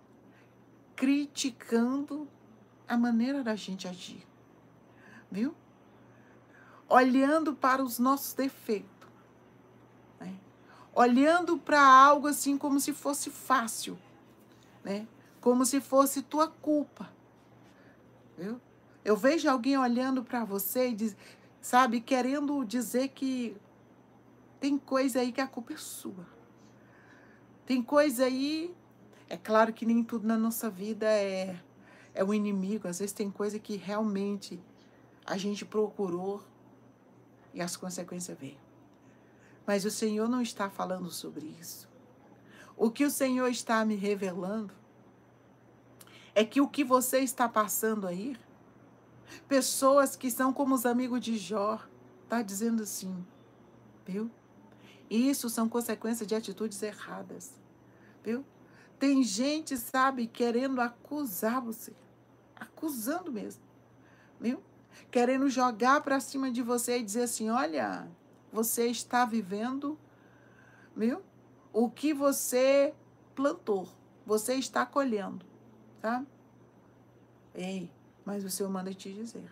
A: criticando a maneira da gente agir, viu? Olhando para os nossos defeitos, né? Olhando para algo assim como se fosse fácil, né? Como se fosse tua culpa, viu? Eu vejo alguém olhando para você e sabe, querendo dizer que tem coisa aí que a culpa é sua. Tem coisa aí, é claro que nem tudo na nossa vida é um inimigo. Às vezes tem coisa que realmente a gente procurou e as consequências veio. Mas o Senhor não está falando sobre isso. O que o Senhor está me revelando é que o que você está passando aí, pessoas que são como os amigos de Jó, tá dizendo assim, viu? Isso são consequências de atitudes erradas, viu? Tem gente, sabe, querendo acusar você, acusando mesmo, viu? Querendo jogar para cima de você e dizer assim, olha, você está vivendo, viu? O que você plantou, você está colhendo, tá? Ei, mas o Senhor manda te dizer,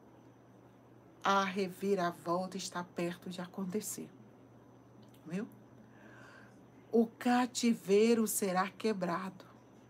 A: a reviravolta está perto de acontecer, viu? O cativeiro será quebrado.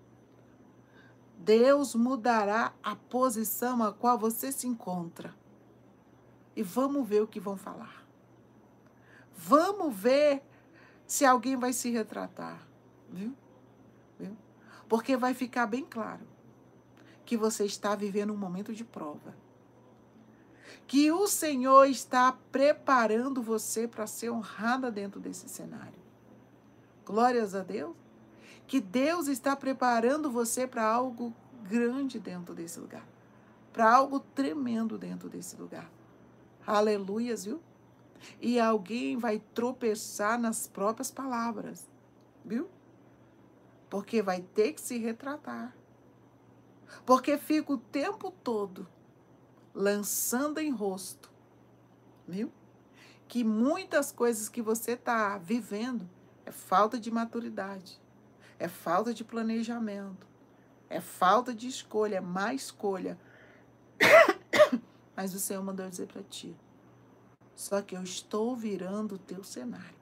A: Deus mudará a posição a qual você se encontra. E vamos ver o que vão falar. Vamos ver se alguém vai se retratar, viu? Porque vai ficar bem claro que você está vivendo um momento de prova. Que o Senhor está preparando você para ser honrada dentro desse cenário. Glórias a Deus. Que Deus está preparando você para algo grande dentro desse lugar. Para algo tremendo dentro desse lugar. Aleluias, viu? E alguém vai tropeçar nas próprias palavras, viu? Porque vai ter que se retratar. Porque fica o tempo todo lançando em rosto, viu? Que muitas coisas que você está vivendo é falta de maturidade, é falta de planejamento, é falta de escolha, é má escolha. Mas o Senhor mandou dizer para ti, só que eu estou virando o teu cenário.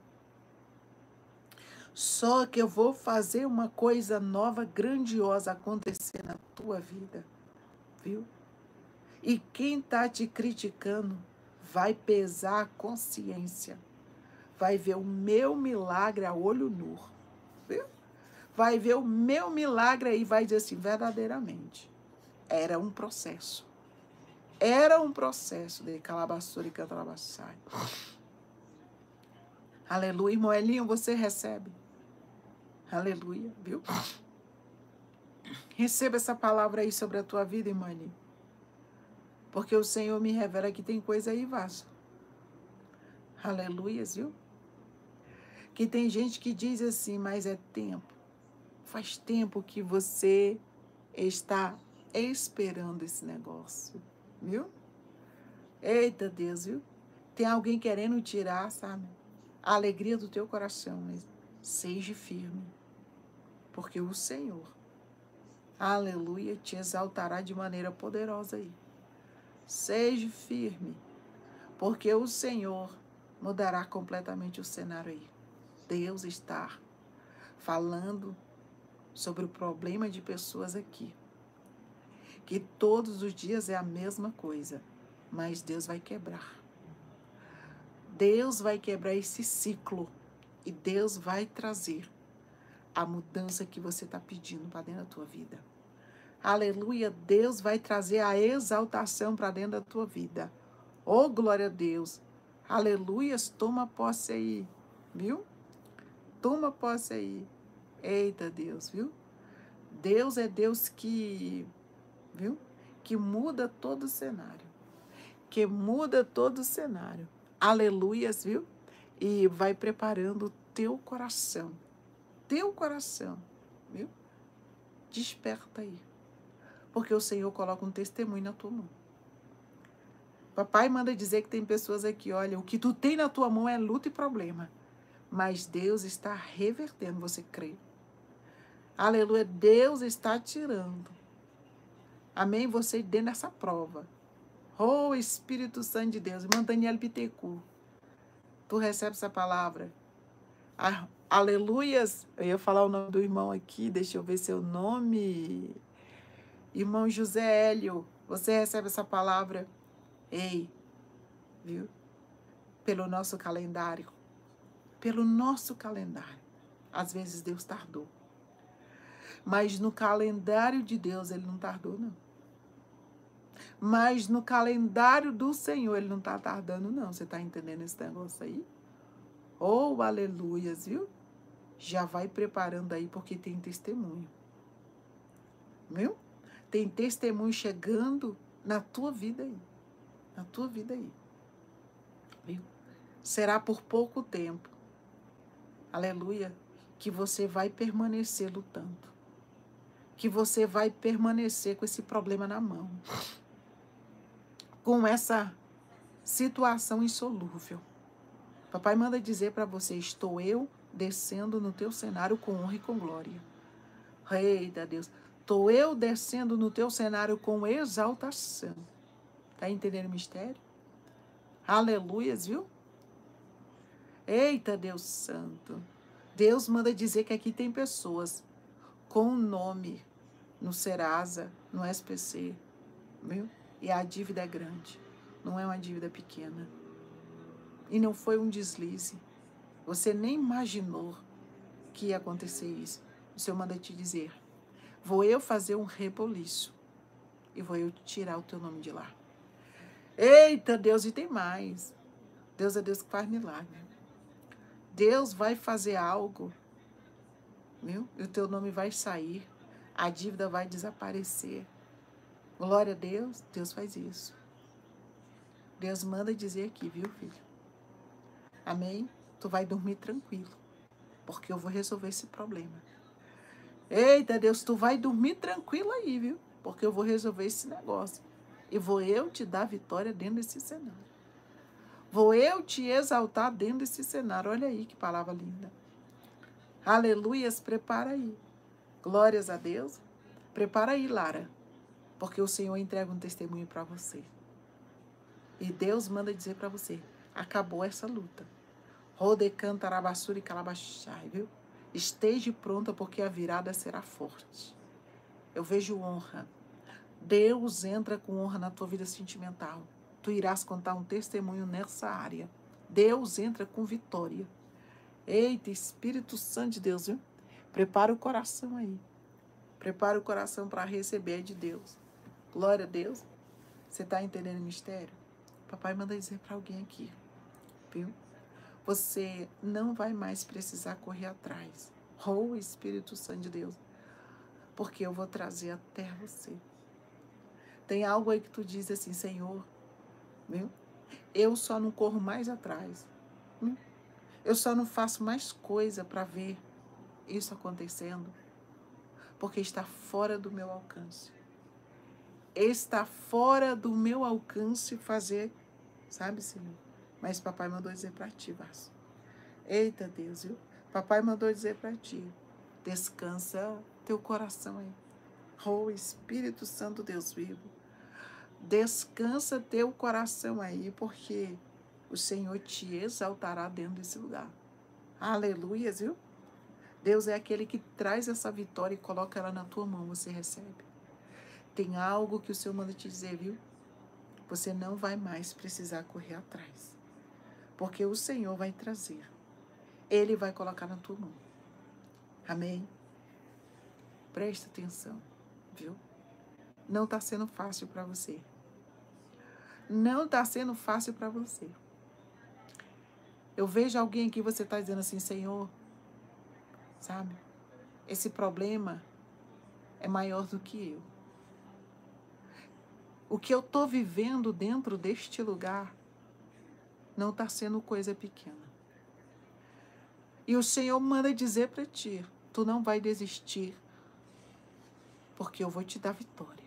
A: Só que eu vou fazer uma coisa nova, grandiosa acontecer na tua vida, viu? E quem está te criticando vai pesar a consciência, vai ver o meu milagre a olho nu, viu? vai ver o meu milagre aí e vai dizer assim, verdadeiramente, era um processo. Era um processo de calabaçura e cantalabaçai. Aleluia, irmão Elinho, você recebe. Aleluia, viu? Receba essa palavra aí sobre a tua vida, irmão Elinho. Porque o Senhor me revela que tem coisa aí, vaso. Aleluia, viu? Que tem gente que diz assim, mas é tempo. Faz tempo que você está esperando esse negócio, viu? Eita Deus, viu? Tem alguém querendo tirar, sabe? A alegria do teu coração, mas seja firme. Porque o Senhor, aleluia, te exaltará de maneira poderosa aí. Seja firme, porque o Senhor mudará completamente o cenário aí. Deus está falando sobre o problema de pessoas aqui, que todos os dias é a mesma coisa, mas Deus vai quebrar. Deus vai quebrar esse ciclo e Deus vai trazer a mudança que você está pedindo para dentro da tua vida. Aleluia, Deus vai trazer a exaltação para dentro da tua vida. Oh, glória a Deus. Aleluias, toma posse aí, viu? Toma posse aí. Eita Deus, viu? Deus é Deus que, viu? Que muda todo o cenário. Que muda todo o cenário. Aleluias, viu? E vai preparando o teu coração. Teu coração, viu? Desperta aí. Porque o Senhor coloca um testemunho na tua mão. Papai manda dizer que tem pessoas aqui, olha, o que tu tem na tua mão é luta e problema. Mas Deus está revertendo, você crê? Aleluia, Deus está tirando. Amém? Você dentro dessa prova. Oh, Espírito Santo de Deus, irmão Daniel Bittencourt, tu recebe essa palavra. Aleluias. Eu ia falar o nome do irmão aqui, deixa eu ver seu nome. Irmão José Hélio, você recebe essa palavra? Ei, viu? Pelo nosso calendário. Pelo nosso calendário. Às vezes Deus tardou. Mas no calendário de Deus ele não tardou, não. Mas no calendário do Senhor ele não está tardando, não. Você está entendendo esse negócio aí? Oh, aleluias, viu? Já vai preparando aí, porque tem testemunho. Viu? Tem testemunho chegando na tua vida aí. Na tua vida aí. Viu? Será por pouco tempo. Aleluia. Que você vai permanecer lutando. Que você vai permanecer com esse problema na mão. Com essa situação insolúvel. Papai manda dizer para você, estou eu descendo no teu cenário com honra e com glória. Eita Deus, estou eu descendo no teu cenário com exaltação. Tá entendendo o mistério? Aleluias, viu? Eita Deus santo. Deus manda dizer que aqui tem pessoas com nome no Serasa, no SPC, viu? E a dívida é grande, não é uma dívida pequena. E não foi um deslize. Você nem imaginou que ia acontecer isso. O Senhor manda te dizer, vou eu fazer um reboliço e vou eu tirar o teu nome de lá. Eita Deus, e tem mais. Deus é Deus que faz milagre. Deus vai fazer algo, viu? E o teu nome vai sair. A dívida vai desaparecer. Glória a Deus, Deus faz isso. Deus manda dizer aqui, viu, filho? Amém? Tu vai dormir tranquilo, porque eu vou resolver esse problema. Eita Deus, tu vai dormir tranquilo aí, viu? Porque eu vou resolver esse negócio. E vou eu te dar vitória dentro desse cenário. Vou eu te exaltar dentro desse cenário. Olha aí que palavra linda. Aleluias, prepara aí. Glórias a Deus. Prepara aí, Lara. Porque o Senhor entrega um testemunho para você. E Deus manda dizer para você, acabou essa luta. Rodecantarabassuri calabachai, viu? Esteja pronta porque a virada será forte. Eu vejo honra. Deus entra com honra na tua vida sentimental. Tu irás contar um testemunho nessa área. Deus entra com vitória. Eita, Espírito Santo de Deus, viu? Prepara o coração aí. Prepara o coração para receber de Deus. Glória a Deus. Você está entendendo o mistério? Papai manda dizer para alguém aqui, viu? Você não vai mais precisar correr atrás. Oh, Espírito Santo de Deus. Porque eu vou trazer até você. Tem algo aí que tu diz assim, Senhor, viu? Eu só não corro mais atrás. Eu só não faço mais coisa para ver isso acontecendo. Porque está fora do meu alcance. Está fora do meu alcance fazer, sabe, Senhor? Mas papai mandou dizer para ti, Vasco. Eita Deus, viu? Papai mandou dizer para ti. Descansa teu coração aí. Oh, Espírito Santo, Deus vivo. Descansa teu coração aí, porque o Senhor te exaltará dentro desse lugar. Aleluia, viu? Deus é aquele que traz essa vitória e coloca ela na tua mão, você recebe. Tem algo que o Senhor manda te dizer, viu? Você não vai mais precisar correr atrás. Porque o Senhor vai trazer. Ele vai colocar na tua mão. Amém? Presta atenção, viu? Não está sendo fácil para você. Não está sendo fácil para você. Eu vejo alguém aqui, você está dizendo assim, Senhor, sabe? Esse problema é maior do que eu. O que eu estou vivendo dentro deste lugar não está sendo coisa pequena. E o Senhor manda dizer para ti, tu não vai desistir, porque eu vou te dar vitória.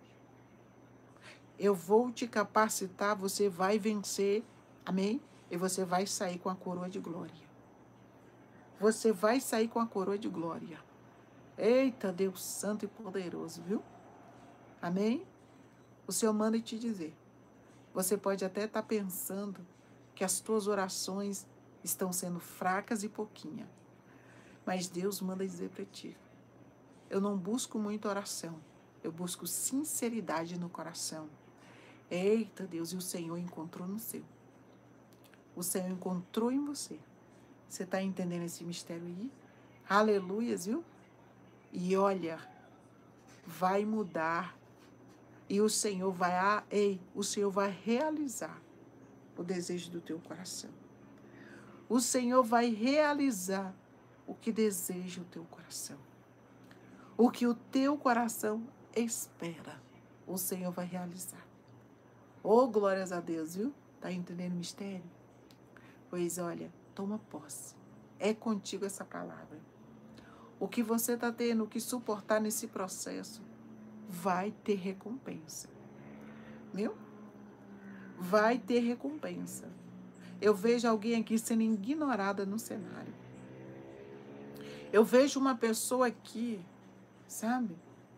A: Eu vou te capacitar, você vai vencer, amém? E você vai sair com a coroa de glória. Você vai sair com a coroa de glória. Eita, Deus santo e poderoso, viu? Amém? O Senhor manda te dizer. Você pode até estar pensando que as tuas orações estão sendo fracas e pouquinha. Mas Deus manda dizer para ti. Eu não busco muita oração. Eu busco sinceridade no coração. Eita, Deus, e o Senhor encontrou no seu. O Senhor encontrou em você. Você está entendendo esse mistério aí? Aleluias, viu? E olha, vai mudar. E o Senhor o Senhor vai realizar o desejo do teu coração. O Senhor vai realizar o que deseja o teu coração. O que o teu coração espera, o Senhor vai realizar. Oh, glórias a Deus, viu? Tá entendendo o mistério? Pois olha, toma posse. É contigo essa palavra. O que você está tendo que suportar nesse processo vai ter recompensa. Viu? Vai ter recompensa. Eu vejo alguém aqui sendo ignorada no cenário. Eu vejo uma pessoa aqui, sabe?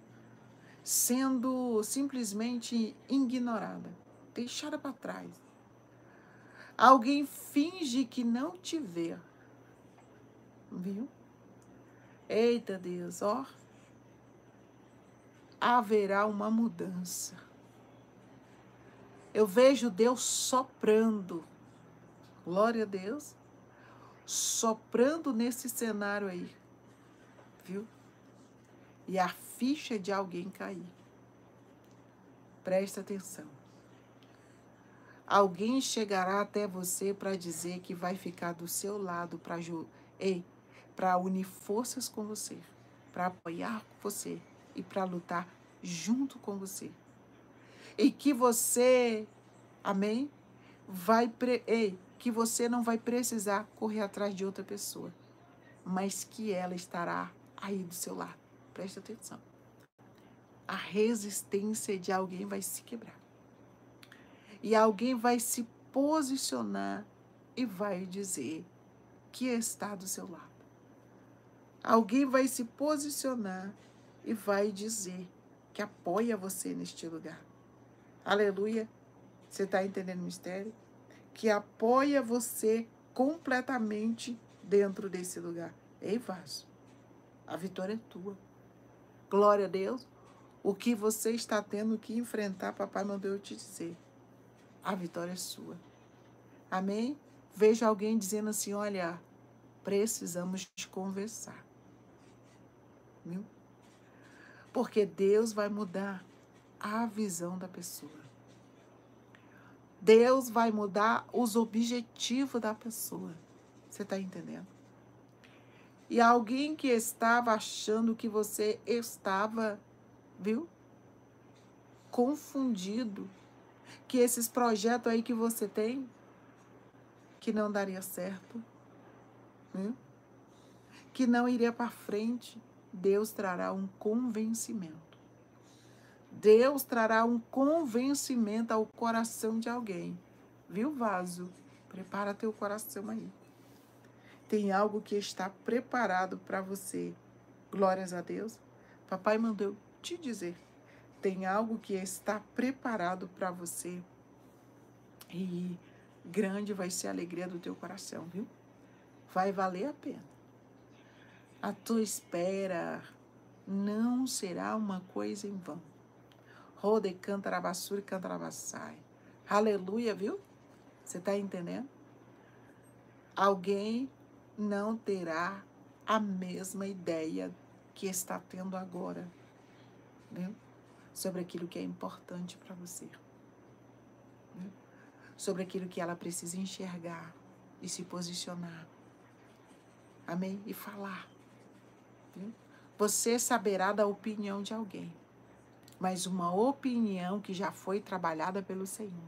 A: Sendo simplesmente ignorada, deixada para trás. Alguém finge que não te vê. Viu? Eita Deus, ó. Haverá uma mudança. Eu vejo Deus soprando. Glória a Deus. Soprando nesse cenário aí. Viu? E a ficha de alguém cair. Presta atenção. Alguém chegará até você para dizer que vai ficar do seu lado para unir forças com você, para apoiar você e para lutar junto com você. E que você, amém, que você não vai precisar correr atrás de outra pessoa, mas que ela estará aí do seu lado. Presta atenção. A resistência de alguém vai se quebrar. E alguém vai se posicionar e vai dizer que está do seu lado. Alguém vai se posicionar e vai dizer que apoia você neste lugar. Aleluia. Você está entendendo o mistério? Que apoia você completamente dentro desse lugar. Ei, Vaso, a vitória é tua. Glória a Deus. O que você está tendo que enfrentar, papai mandou eu te dizer. A vitória é sua. Amém? Vejo alguém dizendo assim, olha, precisamos conversar. viu? Porque Deus vai mudar a visão da pessoa. Deus vai mudar os objetivos da pessoa. Você está entendendo? E alguém que estava achando que você estava, viu? Confundido. Que esses projetos aí que você tem, que não daria certo, viu? Que não iria para frente, Deus trará um convencimento. Deus trará um convencimento ao coração de alguém. Viu, vaso? Prepara teu coração aí. Tem algo que está preparado para você. Glórias a Deus. Papai mandou eu te dizer. Tem algo que está preparado para você. E grande vai ser a alegria do teu coração, viu? Vai valer a pena. A tua espera não será uma coisa em vão. Rode cantarabassuri cantarabassai. Aleluia, viu? Você está entendendo? Alguém não terá a mesma ideia que está tendo agora, viu? Sobre aquilo que é importante para você. Viu? Sobre aquilo que ela precisa enxergar e se posicionar. Amém? E falar. Viu? Você saberá da opinião de alguém, mas uma opinião que já foi trabalhada pelo Senhor.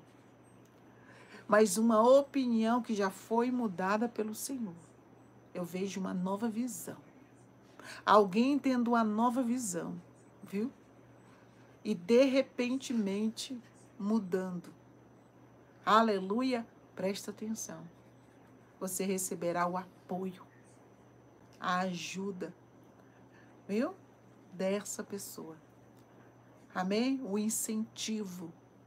A: Mas uma opinião que já foi mudada pelo Senhor. Eu vejo uma nova visão. Alguém tendo uma nova visão, viu? E de repentemente mudando. Aleluia! Presta atenção. Você receberá o apoio, a ajuda, viu? Dessa pessoa. Amém? O incentivo.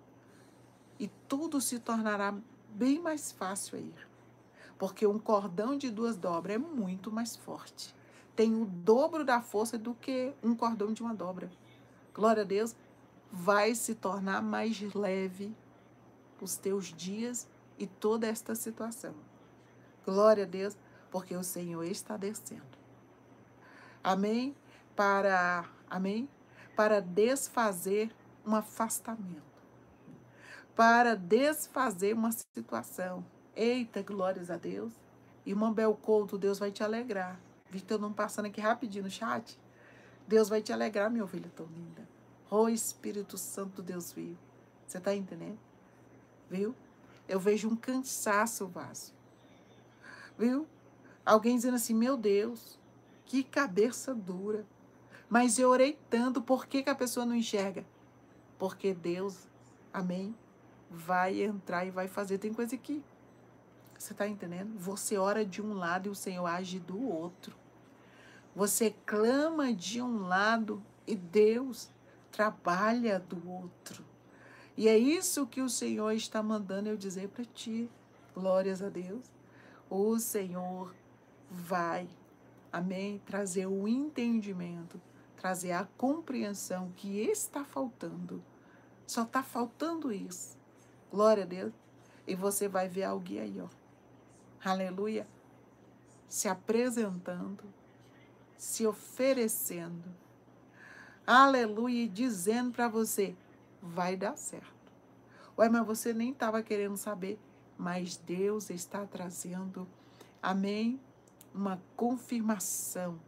A: E tudo se tornará bem mais fácil aí. Porque um cordão de 2 dobras é muito mais forte. Tem o dobro da força do que um cordão de 1 dobra. Glória a Deus. Vai se tornar mais leve os teus dias e toda esta situação. Glória a Deus, porque o Senhor está descendo. Amém? Amém? Para desfazer um afastamento. Para desfazer uma situação. Eita, glórias a Deus. Irmã Belcouto, Deus vai te alegrar. Vitor, não passando aqui rapidinho no chat. Deus vai te alegrar, minha ovelha tão linda. Oh, Espírito Santo, Deus vivo. Você está entendendo? Viu? Eu vejo um cansaço, vaso. Viu? Alguém dizendo assim, meu Deus, que cabeça dura. Mas eu orei tanto, por que a pessoa não enxerga? Porque Deus, amém, vai entrar e vai fazer. Tem coisa que, você está entendendo? Você ora de um lado e o Senhor age do outro. Você clama de um lado e Deus trabalha do outro. E é isso que o Senhor está mandando eu dizer para ti. Glórias a Deus. O Senhor vai, amém, trazer o entendimento, trazer a compreensão que está faltando. Só está faltando isso. Glória a Deus. E você vai ver alguém aí, ó. Aleluia. Se apresentando, se oferecendo. Aleluia. E dizendo para você, vai dar certo. Ué, mas você nem estava querendo saber. Mas Deus está trazendo, amém, uma confirmação.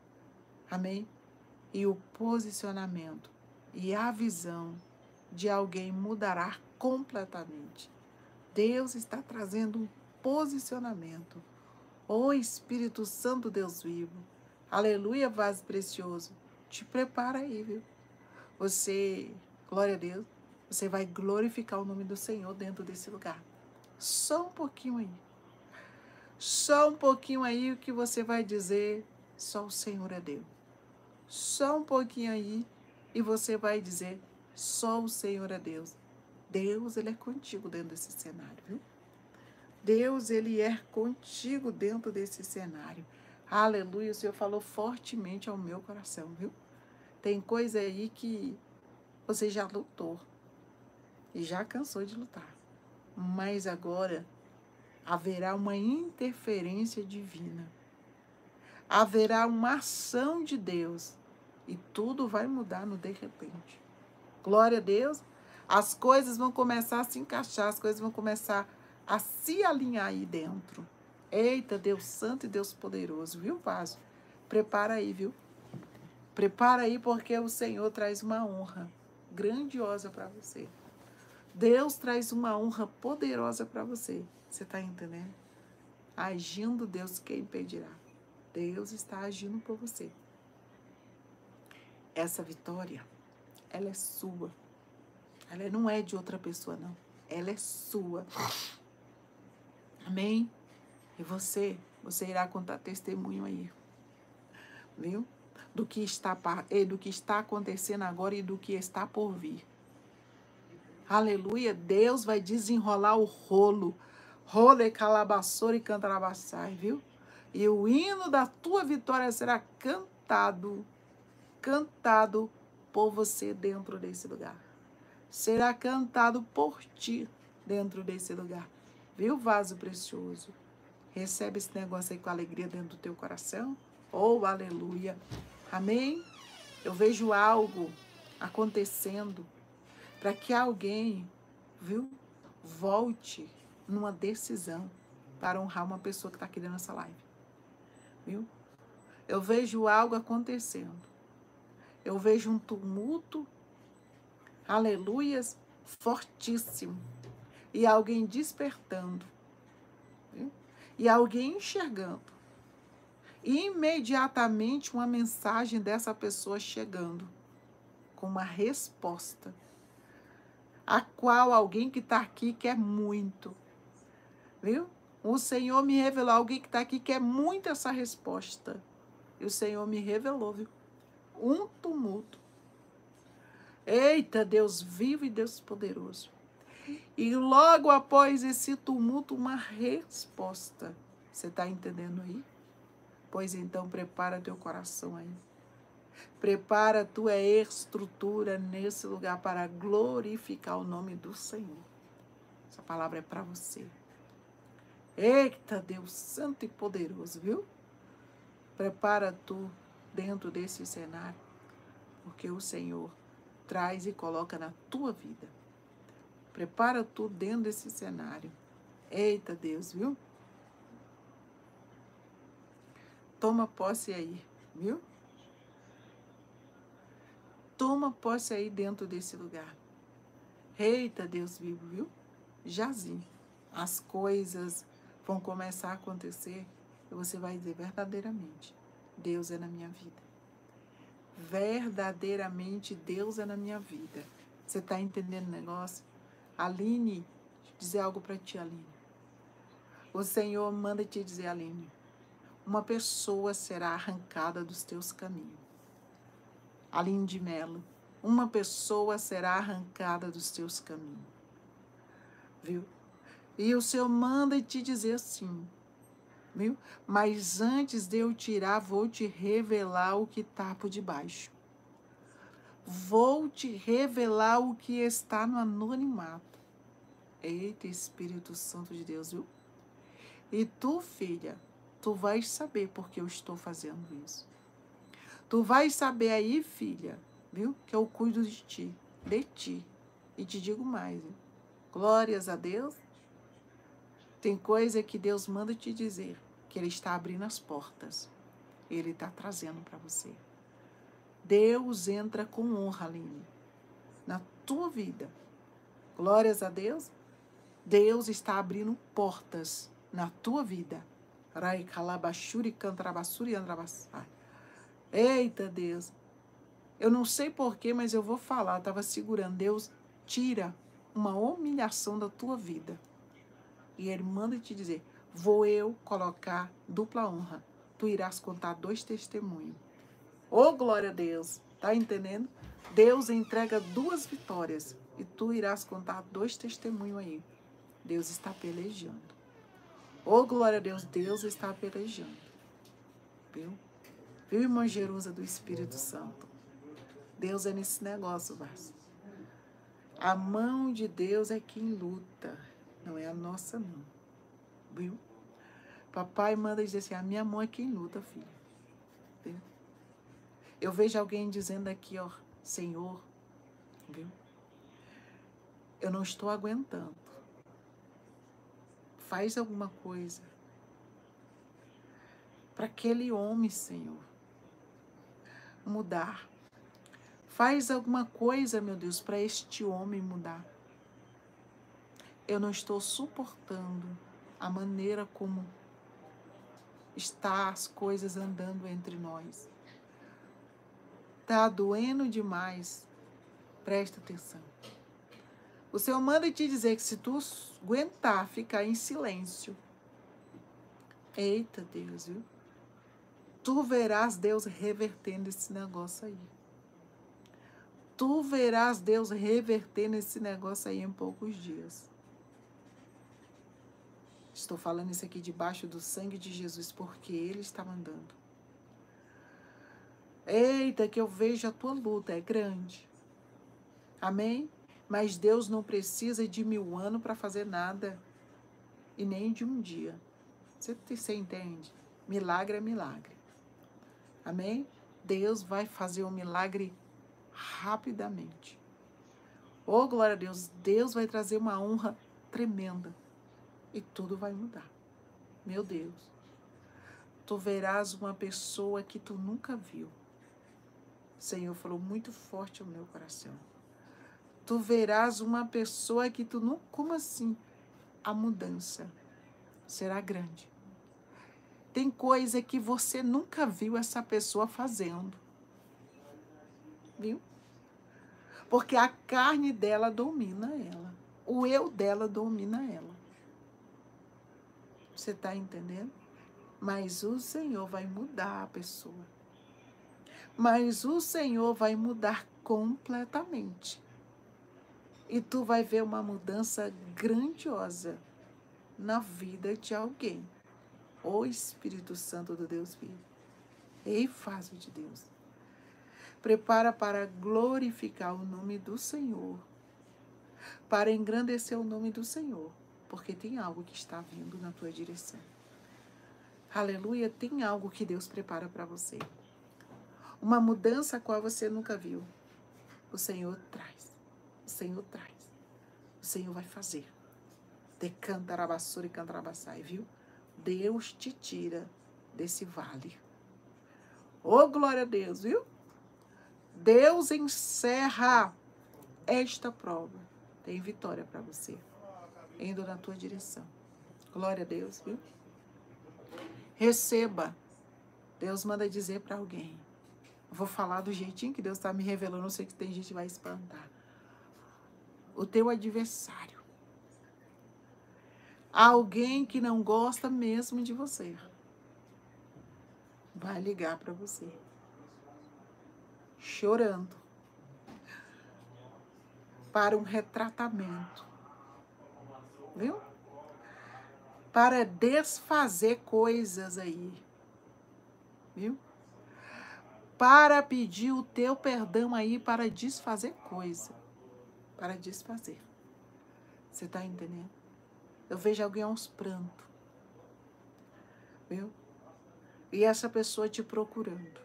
A: Amém? E o posicionamento e a visão de alguém mudará completamente. Deus está trazendo um posicionamento. Ô Espírito Santo, Deus vivo. Aleluia, vaso precioso. Te prepara aí, viu? Você, glória a Deus, você vai glorificar o nome do Senhor dentro desse lugar. Só um pouquinho aí. Só um pouquinho aí o que você vai dizer, só o Senhor é Deus. Só um pouquinho aí e você vai dizer, só o Senhor é Deus. Deus, Ele é contigo dentro desse cenário, viu? Deus, Ele é contigo dentro desse cenário. Aleluia, o Senhor falou fortemente ao meu coração, viu? Tem coisa aí que você já lutou e já cansou de lutar. Mas agora haverá uma interferência divina. Haverá uma ação de Deus E tudo vai mudar no de repente. Glória a Deus. As coisas vão começar a se encaixar, as coisas vão começar a se alinhar aí dentro. Eita, Deus santo e Deus poderoso, viu, vaso? Prepara aí, viu? Prepara aí, porque o Senhor traz uma honra grandiosa para você. Deus traz uma honra poderosa para você. Você está entendendo? Agindo Deus, quem impedirá? Deus está agindo por você. Essa vitória, ela é sua. Ela não é de outra pessoa, não. Ela é sua. Amém? E você irá contar testemunho aí. Viu? Do que está acontecendo agora e do que está por vir. Aleluia. Deus vai desenrolar o rolo. Role, calabaçor e cantarabaçai, viu? E o hino da tua vitória será cantado por você dentro desse lugar. Será cantado por ti dentro desse lugar. Viu, vaso precioso? Recebe esse negócio aí com alegria dentro do teu coração. Oh, aleluia. Amém? Eu vejo algo acontecendo para que alguém, viu, volte numa decisão para honrar uma pessoa que está aqui nessa live. Viu? Eu vejo algo acontecendo. Eu vejo um tumulto, aleluias, fortíssimo. E alguém despertando. Viu? E alguém enxergando. E imediatamente uma mensagem dessa pessoa chegando. Com uma resposta. A qual alguém que está aqui quer muito. Viu? O Senhor me revelou. Alguém que está aqui quer muito essa resposta. E o Senhor me revelou, viu? Um tumulto. Eita, Deus vivo e Deus poderoso. E logo após esse tumulto, uma resposta. Você está entendendo aí? Pois então, prepara teu coração aí. Prepara a tua estrutura nesse lugar para glorificar o nome do Senhor. Essa palavra é para você. Eita, Deus santo e poderoso, viu? Prepara tu dentro desse cenário, porque o Senhor traz e coloca na tua vida. Prepara tu dentro desse cenário. Eita, Deus, viu? Toma posse aí, viu? Toma posse aí dentro desse lugar. Eita, Deus vivo, viu? Jazinho. As coisas vão começar a acontecer e você vai dizer verdadeiramente, Deus é na minha vida. Verdadeiramente Deus é na minha vida. Você está entendendo o negócio? Aline, deixa eu dizer algo para ti, Aline. O Senhor manda te dizer, Aline, uma pessoa será arrancada dos teus caminhos. Aline de Melo, uma pessoa será arrancada dos teus caminhos. Viu? E o Senhor manda te dizer assim, viu? Mas antes de eu tirar, vou te revelar o que está por debaixo. Vou te revelar o que está no anonimato. Eita, Espírito Santo de Deus, viu? E tu, filha, tu vais saber porque eu estou fazendo isso. Tu vais saber aí, filha, viu? Que eu cuido de ti. E te digo mais, viu? Glórias a Deus. Tem coisa que Deus manda te dizer, que Ele está abrindo as portas. Ele está trazendo para você. Deus entra com honra, Aline, na tua vida. Glórias a Deus. Deus está abrindo portas na tua vida. Rai calabashuri cantrabassuri andrabassai. Eita, Deus. Eu não sei porquê, mas eu vou falar. Eu estava segurando. Deus tira uma humilhação da tua vida. E Ele manda te dizer, vou eu colocar dupla honra. Tu irás contar 2 testemunhos. Oh, glória a Deus. Tá entendendo? Deus entrega 2 vitórias. E tu irás contar 2 testemunhos aí. Deus está pelejando. Oh, glória a Deus. Deus está pelejando. Viu? Viu, irmã Jerusa do Espírito Santo? Deus é nesse negócio, Vaz. A mão de Deus é quem luta. Não é a nossa mão. Viu? Papai manda dizer assim, a minha mão é quem luta, filha. Viu? Eu vejo alguém dizendo aqui, ó, Senhor, viu? Eu não estou aguentando. Faz alguma coisa para aquele homem, Senhor, mudar. Faz alguma coisa, meu Deus, para este homem mudar. Eu não estou suportando a maneira como está as coisas andando entre nós. Tá doendo demais. Presta atenção. O Senhor manda te dizer que se tu aguentar ficar em silêncio, eita Deus, viu? Tu verás Deus revertendo esse negócio aí. Tu verás Deus revertendo esse negócio aí em poucos dias. Estou falando isso aqui debaixo do sangue de Jesus, porque Ele está mandando. Eita, que eu vejo a tua luta, é grande. Amém? Mas Deus não precisa de 1000 anos para fazer nada. E nem de um dia. Você entende? Milagre é milagre. Amém? Deus vai fazer um milagre rapidamente. Oh, glória a Deus. Deus vai trazer uma honra tremenda. E tudo vai mudar. Meu Deus. Tu verás uma pessoa que tu nunca viu. O Senhor falou muito forte ao meu coração. Tu verás uma pessoa que tu não... Como assim? A mudança será grande. Tem coisa que você nunca viu essa pessoa fazendo. Viu? Porque a carne dela domina ela. O eu dela domina ela. Você está entendendo? Mas o Senhor vai mudar a pessoa. Mas o Senhor vai mudar completamente. E tu vai ver uma mudança grandiosa na vida de alguém. O Espírito Santo do Deus vivo. Ei, faz-o de Deus. Prepara para glorificar o nome do Senhor. Para engrandecer o nome do Senhor. Porque tem algo que está vindo na tua direção. Aleluia, tem algo que Deus prepara para você. Uma mudança a qual você nunca viu. O Senhor traz. O Senhor traz. O Senhor vai fazer. Decantarabassura e cantarabassai, viu? Deus te tira desse vale. Oh, glória a Deus, viu? Deus encerra esta prova. Tem vitória para você. Indo na tua direção. Glória a Deus, viu? Receba. Deus manda dizer para alguém. Vou falar do jeitinho que Deus está me revelando. Eu sei que tem gente que vai espantar. O teu adversário. Alguém que não gosta mesmo de você. Vai ligar para você. Chorando. Para um retratamento. Viu? Para desfazer coisas aí. Viu? Para pedir o teu perdão aí, para desfazer coisa. Para desfazer. Você está entendendo? Eu vejo alguém aos prantos. Viu? E essa pessoa te procurando.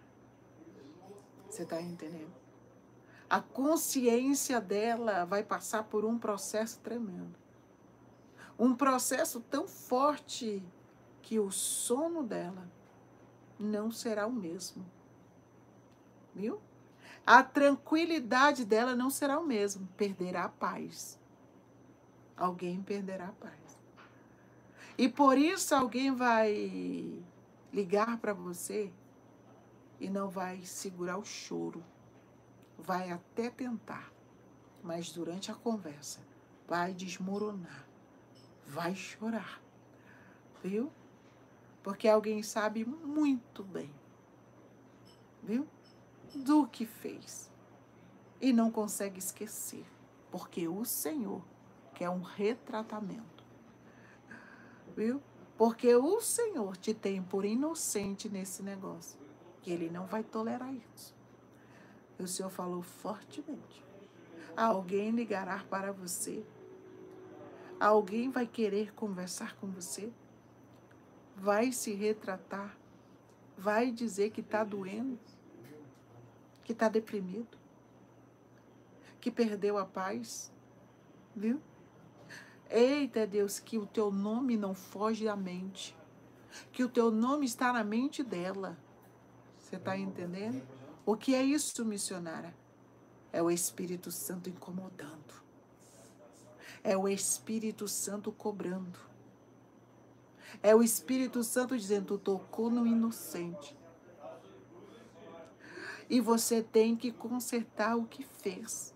A: Você está entendendo? A consciência dela vai passar por um processo tremendo. Um processo tão forte que o sono dela não será o mesmo. Viu? A tranquilidade dela não será o mesmo. Perderá a paz. Alguém perderá a paz. E por isso alguém vai ligar para você e não vai segurar o choro. Vai até tentar. Mas durante a conversa vai desmoronar. Vai chorar. Viu? Porque alguém sabe muito bem. Viu? Do que fez. E não consegue esquecer. Porque o Senhor quer um retratamento. Viu? Porque o Senhor te tem por inocente nesse negócio. Que Ele não vai tolerar isso. E o Senhor falou fortemente. Alguém ligará para você. Alguém vai querer conversar com você. Vai se retratar. Vai dizer que está doendo. que está deprimido, que perdeu a paz, viu? Eita, Deus, que o teu nome não foge da mente, que o teu nome está na mente dela. Você está entendendo? O que é isso, missionária? É o Espírito Santo incomodando. É o Espírito Santo cobrando. É o Espírito Santo dizendo, tu tocou no inocente. E você tem que consertar o que fez.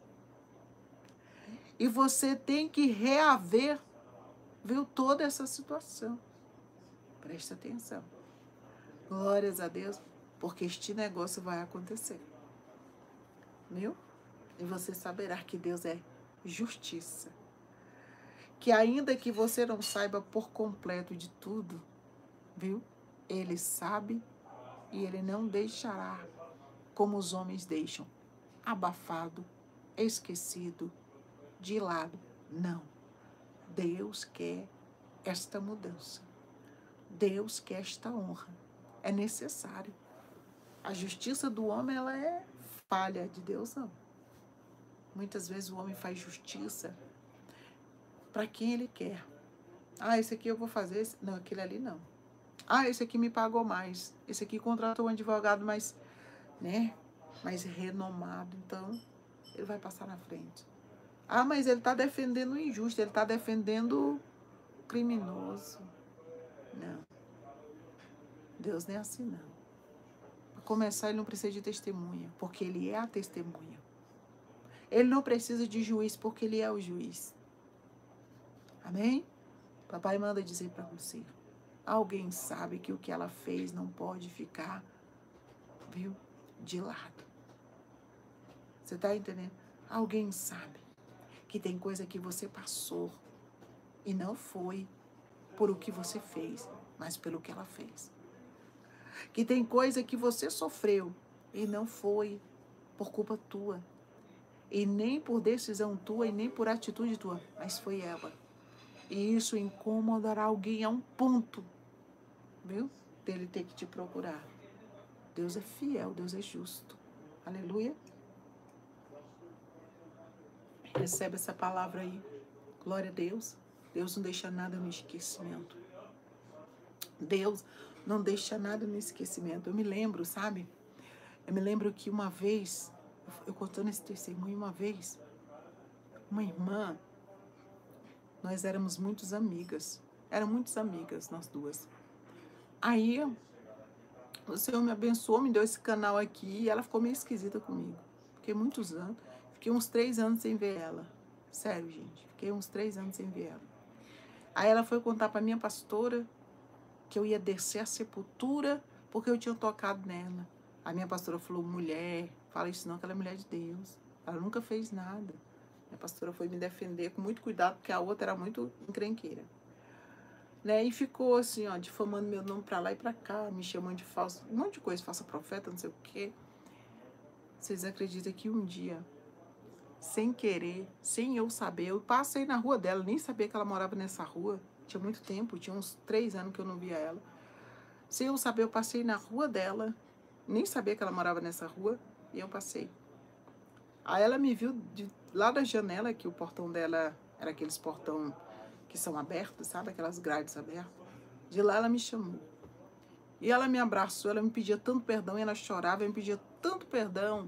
A: E você tem que reaver, viu, toda essa situação. Presta atenção. Glórias a Deus, porque este negócio vai acontecer. Viu? E você saberá que Deus é justiça. Que ainda que você não saiba por completo de tudo, viu? Ele sabe e ele não deixará como os homens deixam, abafado, esquecido, de lado. Não. Deus quer esta mudança. Deus quer esta honra. É necessário. A justiça do homem, ela é falha, de Deus não. Muitas vezes o homem faz justiça para quem ele quer. Ah, esse aqui eu vou fazer, não, aquele ali não. Ah, esse aqui me pagou mais. Esse aqui contratou um advogado mais, né, mais renomado. Então, ele vai passar na frente. Ah, mas ele está defendendo o injusto, ele está defendendo o criminoso. Não. Deus não é assim, não. Para começar, ele não precisa de testemunha, porque ele é a testemunha. Ele não precisa de juiz, porque ele é o juiz. Amém? Papai manda dizer para você. Alguém sabe que o que ela fez não pode ficar, viu, de lado. Você está entendendo? Alguém sabe que tem coisa que você passou e não foi por o que você fez, mas pelo que ela fez. Que tem coisa que você sofreu e não foi por culpa tua. E nem por decisão tua e nem por atitude tua, mas foi ela. E isso incomodará alguém a um ponto, viu? Dele ter que te procurar. Deus é fiel, Deus é justo. Aleluia. Recebe essa palavra aí. Glória a Deus. Deus não deixa nada no esquecimento. Deus não deixa nada no esquecimento. Eu me lembro, sabe? Eu me lembro que uma vez, eu contando esse testemunho uma vez, uma irmã, nós éramos muitas amigas. Eram muitas amigas, nós duas. Aí, o Senhor me abençoou, me deu esse canal aqui e ela ficou meio esquisita comigo. Fiquei muitos anos, fiquei uns 3 anos sem ver ela. Sério, gente, fiquei uns 3 anos sem ver ela. Aí ela foi contar para minha pastora que eu ia descer a sepultura porque eu tinha tocado nela. A minha pastora falou, mulher, fala isso não, que ela é mulher de Deus. Ela nunca fez nada. Minha pastora foi me defender com muito cuidado, porque a outra era muito encrenqueira. Né? E ficou assim, ó, difamando meu nome pra lá e pra cá, me chamando de falso, um monte de coisa, falsa profeta, não sei o quê. Vocês acreditam que um dia, sem querer, sem eu saber, eu passei na rua dela, nem sabia que ela morava nessa rua, tinha muito tempo, tinha uns 3 anos que eu não via ela. Sem eu saber, eu passei na rua dela, nem sabia que ela morava nessa rua, e eu passei. Aí ela me viu lá da janela, que o portão dela era aqueles portão que são abertos, sabe? Aquelas grades abertas. De lá ela me chamou. E ela me abraçou, ela me pedia tanto perdão, e ela chorava, ela me pedia tanto perdão.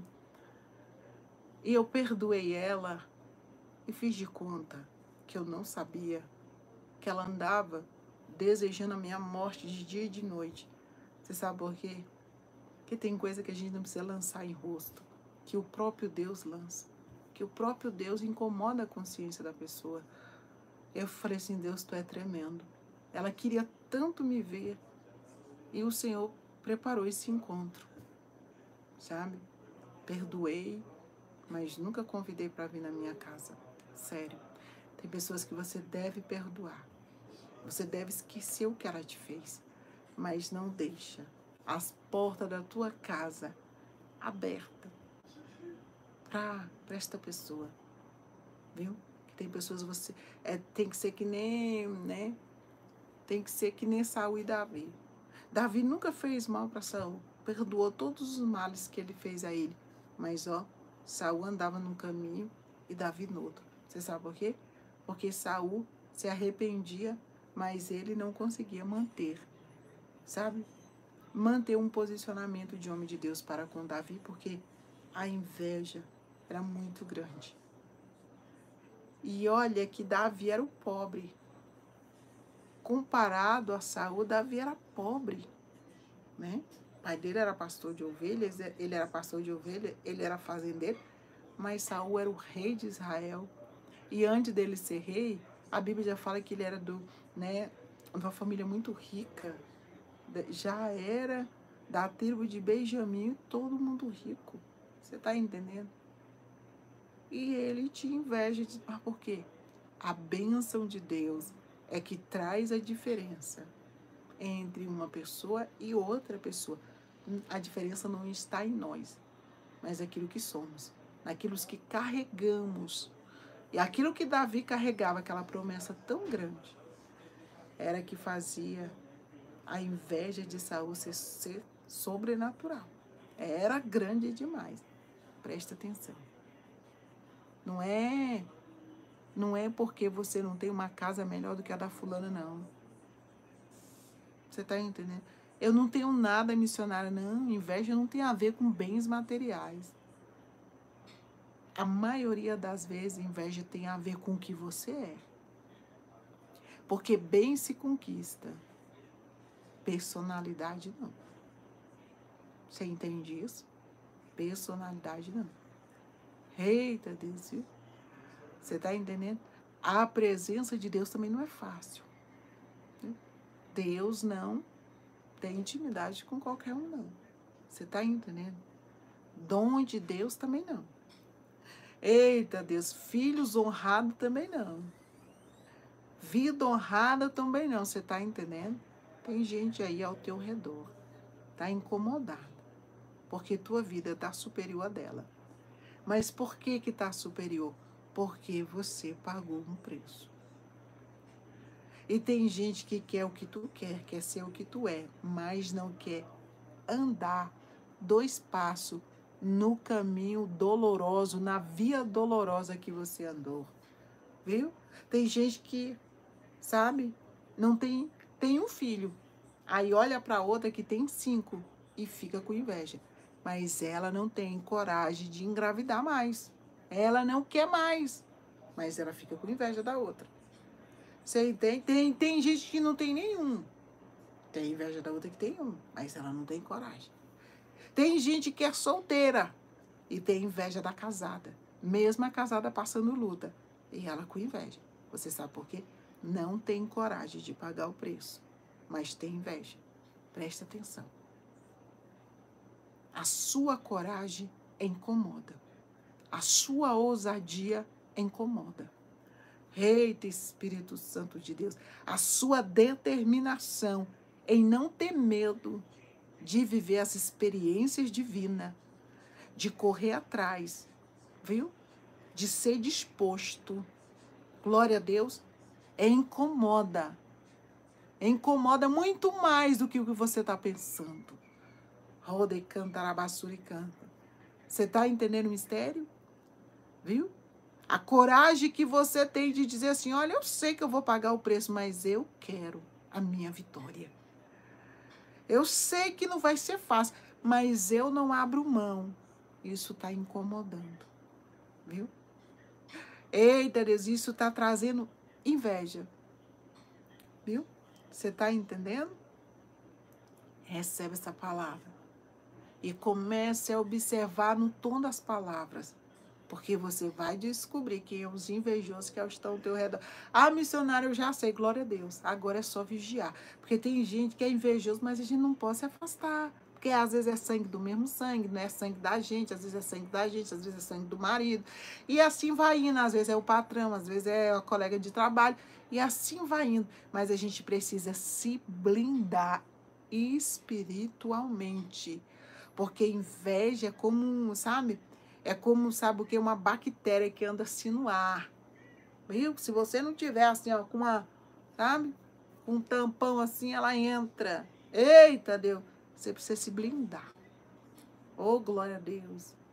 A: E eu perdoei ela e fiz de conta que eu não sabia que ela andava desejando a minha morte de dia e de noite. Você sabe por quê? Porque tem coisa que a gente não precisa lançar em rosto, que o próprio Deus lança, que o próprio Deus incomoda a consciência da pessoa. Eu falei assim, Deus, tu é tremendo. Ela queria tanto me ver e o Senhor preparou esse encontro, sabe? Perdoei, mas nunca convidei para vir na minha casa. Sério. Tem pessoas que você deve perdoar. Você deve esquecer o que ela te fez, mas não deixa as portas da tua casa abertas para esta pessoa, viu? Tem pessoas você tem que ser que nem, né? Tem que ser que nem Saul e Davi. Davi nunca fez mal para Saul, perdoou todos os males que ele fez a ele, Mas, ó, Saul andava num caminho e Davi no outro. Você sabe por quê? Porque Saul se arrependia, mas ele não conseguia manter, sabe? Manter um posicionamento de homem de Deus para com Davi, porque a inveja era muito grande. E olha que Davi era o pobre. Comparado a Saul, Davi era pobre, né? O pai dele era pastor de ovelhas, ele era pastor de ovelhas, ele era fazendeiro, mas Saul era o rei de Israel. E antes dele ser rei, a Bíblia já fala que ele era de uma família muito rica. Já era da tribo de Benjamim, todo mundo rico. Você está entendendo? E ele tinha inveja de... Mas por quê? A bênção de Deus é que traz a diferença entre uma pessoa e outra pessoa. A diferença não está em nós, mas naquilo que somos, naquilo que carregamos. E aquilo que Davi carregava, aquela promessa tão grande, era que fazia a inveja de Saul ser sobrenatural. Era grande demais. Presta atenção. Não é porque você não tem uma casa melhor do que a da fulana, não. Você está entendendo? Eu não tenho nada missionária, não. Inveja não tem a ver com bens materiais. A maioria das vezes, inveja tem a ver com o que você é. Porque bem se conquista. Personalidade, não. Você entende isso? Personalidade, não. Eita, Deus, viu? Você está entendendo? A presença de Deus também não é fácil. Deus não tem intimidade com qualquer um, não. Você está entendendo? Dom de Deus também não. Eita, Deus, filhos honrados também não. Vida honrada também não. Você está entendendo? Tem gente aí ao teu redor. Está incomodada. Porque tua vida está superior a dela. Mas por que está superior? Porque você pagou um preço. E tem gente que quer o que tu quer ser o que tu é, mas não quer andar 2 passos no caminho doloroso, na via dolorosa que você andou. Viu? Tem gente que, sabe, não tem um filho. Aí olha para outra que tem 5 e fica com inveja. Mas ela não tem coragem de engravidar mais. Ela não quer mais. Mas ela fica com inveja da outra. Você entende? Tem gente que não tem nenhum. Tem inveja da outra que tem um. Mas ela não tem coragem. Tem gente que é solteira e tem inveja da casada. Mesmo a casada passando luta. E ela com inveja. Você sabe por quê? Não tem coragem de pagar o preço. Mas tem inveja. Presta atenção. A sua coragem incomoda. A sua ousadia incomoda. Eita, Espírito Santo de Deus. A sua determinação em não ter medo de viver as experiências divinas, de correr atrás, viu? De ser disposto. Glória a Deus. Incomoda. Incomoda muito mais do que o que você está pensando. Roda e canta, arabaçura e canta. Você está entendendo o mistério? Viu? A coragem que você tem de dizer assim, olha, eu sei que eu vou pagar o preço, mas eu quero a minha vitória. Eu sei que não vai ser fácil, mas eu não abro mão. Isso está incomodando, viu? Eita, Deus, isso está trazendo inveja, viu? Você está entendendo? Recebe essa palavra e comece a observar no tom das palavras. Porque você vai descobrir quem é os invejosos que estão ao teu redor. Ah, missionário, eu já sei, glória a Deus. Agora é só vigiar. Porque tem gente que é invejoso, mas a gente não pode se afastar. Porque às vezes é sangue do mesmo sangue, não é sangue da gente, às vezes é sangue da gente, às vezes é sangue do marido. E assim vai indo, às vezes é o patrão, às vezes é a colega de trabalho. E assim vai indo. Mas a gente precisa se blindar espiritualmente. Porque inveja é como, sabe? É como, sabe o que? Uma bactéria que anda assim no ar. Viu? Se você não tiver assim, ó, com uma, sabe? Um tampão assim, ela entra. Eita, Deus! Você precisa se blindar. Oh, glória a Deus!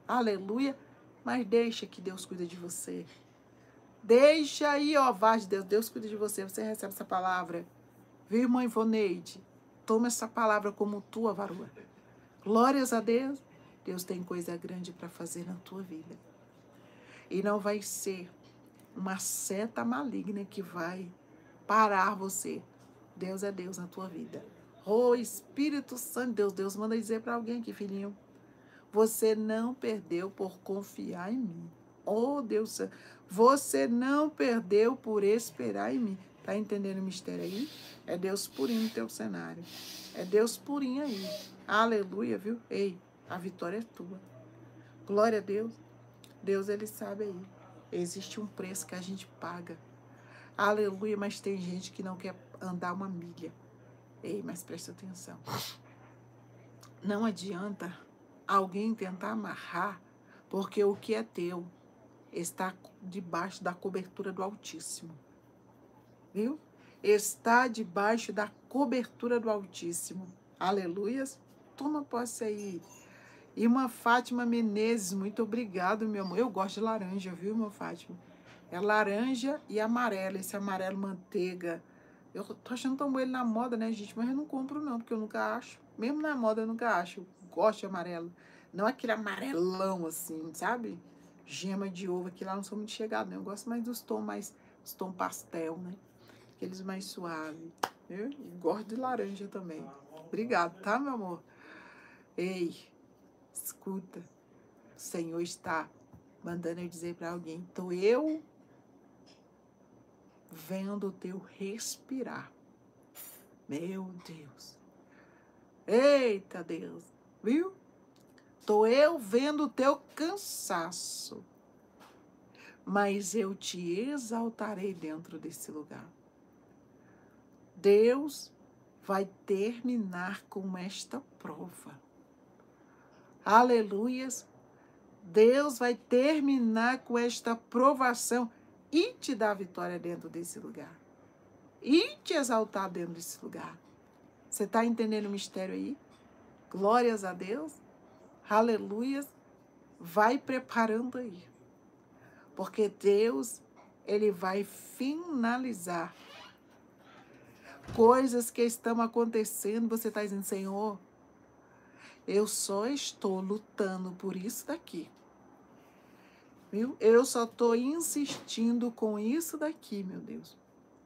A: Aleluia. Mas deixa que Deus cuida de você. Deixa aí, ó, vaz de Deus. Deus cuida de você. Você recebe essa palavra. Viu, irmã Ivoneide? Toma essa palavra como tua, varoa. Glórias a Deus. Deus tem coisa grande para fazer na tua vida. E não vai ser uma seta maligna que vai parar você. Deus é Deus na tua vida. Oh, Espírito Santo de Deus. Deus manda dizer para alguém aqui, filhinho. Você não perdeu por confiar em mim. Oh, Deus, você não perdeu por esperar em mim. Tá entendendo o mistério aí? É Deus purinho no teu cenário. É Deus purinho aí. Aleluia, viu? Ei, a vitória é tua. Glória a Deus. Deus, ele sabe aí. Existe um preço que a gente paga. Aleluia, mas tem gente que não quer andar uma milha. Ei, mas presta atenção. Não adianta alguém tentar amarrar, porque o que é teu está debaixo da cobertura do Altíssimo. Viu? Está debaixo da cobertura do Altíssimo. Aleluias. Toma posse aí. Irmã Fátima Menezes, muito obrigado, meu amor. Eu gosto de laranja, viu, irmã Fátima? É laranja e amarelo, esse amarelo manteiga. Eu tô achando tão bom ele na moda, né, gente? Mas eu não compro não, porque eu nunca acho. Mesmo na moda eu nunca acho. Eu gosto de amarelo. Não aquele amarelão assim, sabe? Gema de ovo, aqui lá não sou muito chegada, né? Eu gosto mais dos tons os tons pastel, né? Aqueles mais suaves. Viu? E gosto de laranja também. Obrigado, tá, meu amor? Ei, escuta. O Senhor está mandando eu dizer para alguém, tô eu vendo o teu respirar. Meu Deus. Eita Deus. Viu? Tô eu vendo o teu cansaço. Mas eu te exaltarei dentro desse lugar. Deus vai terminar com esta prova. Aleluias. Deus vai terminar com esta provação e te dar vitória dentro desse lugar. E te exaltar dentro desse lugar. Você está entendendo o mistério aí? Glórias a Deus. Aleluias. Vai preparando aí. Porque Deus, ele vai finalizar coisas que estão acontecendo. Você está dizendo, Senhor, eu só estou lutando por isso daqui. Viu? Eu só estou insistindo com isso daqui, meu Deus.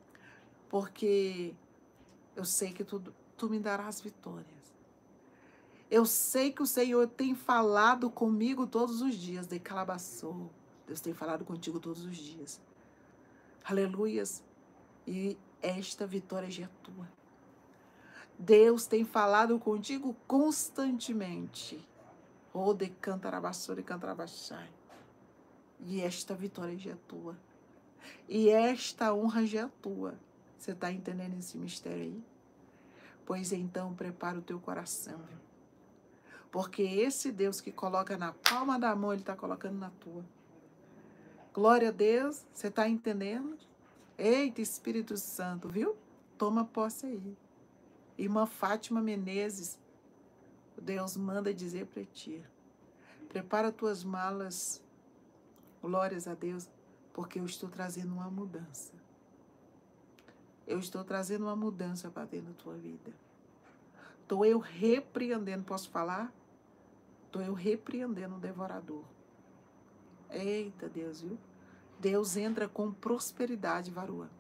A: Porque eu sei que tu me darás vitórias. Eu sei que o Senhor tem falado comigo todos os dias. De calabaçou. Deus tem falado contigo todos os dias. Aleluias. E esta vitória já é tua. Deus tem falado contigo constantemente. Oh, de cantarabaçou, de cantarabaxai. E esta vitória já é tua. E esta honra já é tua. Você está entendendo esse mistério aí? Pois então, prepara o teu coração. Porque esse Deus que coloca na palma da mão, ele está colocando na tua. Glória a Deus. Você está entendendo? Eita, Espírito Santo, viu? Toma posse aí. Irmã Fátima Menezes, Deus manda dizer para ti. Prepara tuas malas. Glórias a Deus. Porque eu estou trazendo uma mudança. Eu estou trazendo uma mudança para dentro da tua vida. Estou eu repreendendo, posso falar? Estou eu repreendendo o devorador. Eita Deus, viu? Deus entra com prosperidade, varoa.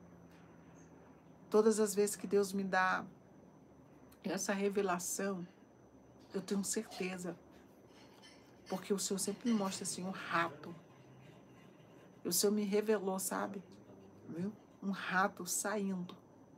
A: Todas as vezes que Deus me dá essa revelação, eu tenho certeza. Porque o Senhor sempre me mostra assim, um rato. O Senhor me revelou, sabe? Viu? Um rato saindo.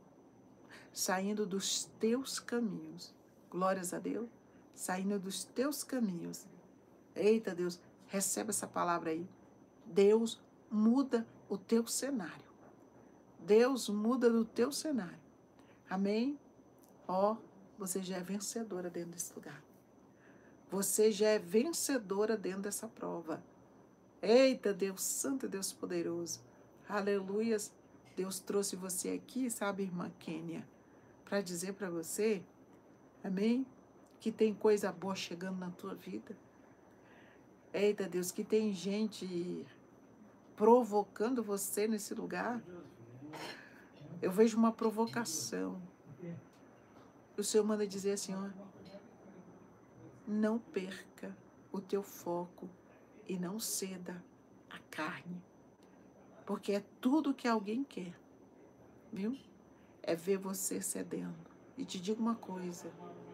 A: Saindo dos teus caminhos. Glórias a Deus. Saindo dos teus caminhos. Eita Deus, recebe essa palavra aí. Deus muda o teu cenário. Deus muda do teu cenário. Amém? Ó, você já é vencedora dentro desse lugar. Você já é vencedora dentro dessa prova. Eita, Deus Santo, Deus poderoso. Aleluias. Deus trouxe você aqui, sabe, irmã Kênia, para dizer para você, amém, que tem coisa boa chegando na tua vida. Eita Deus, que tem gente provocando você nesse lugar. Eu vejo uma provocação. O Senhor manda dizer assim, ó, não perca o teu foco e não ceda à carne. Porque é tudo que alguém quer, viu? É ver você cedendo. E te digo uma coisa,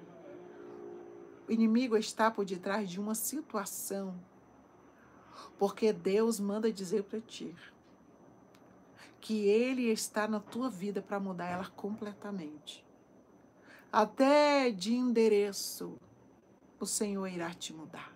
A: o inimigo está por detrás de uma situação, porque Deus manda dizer para ti que Ele está na tua vida para mudar ela completamente. Até de endereço, o Senhor irá te mudar.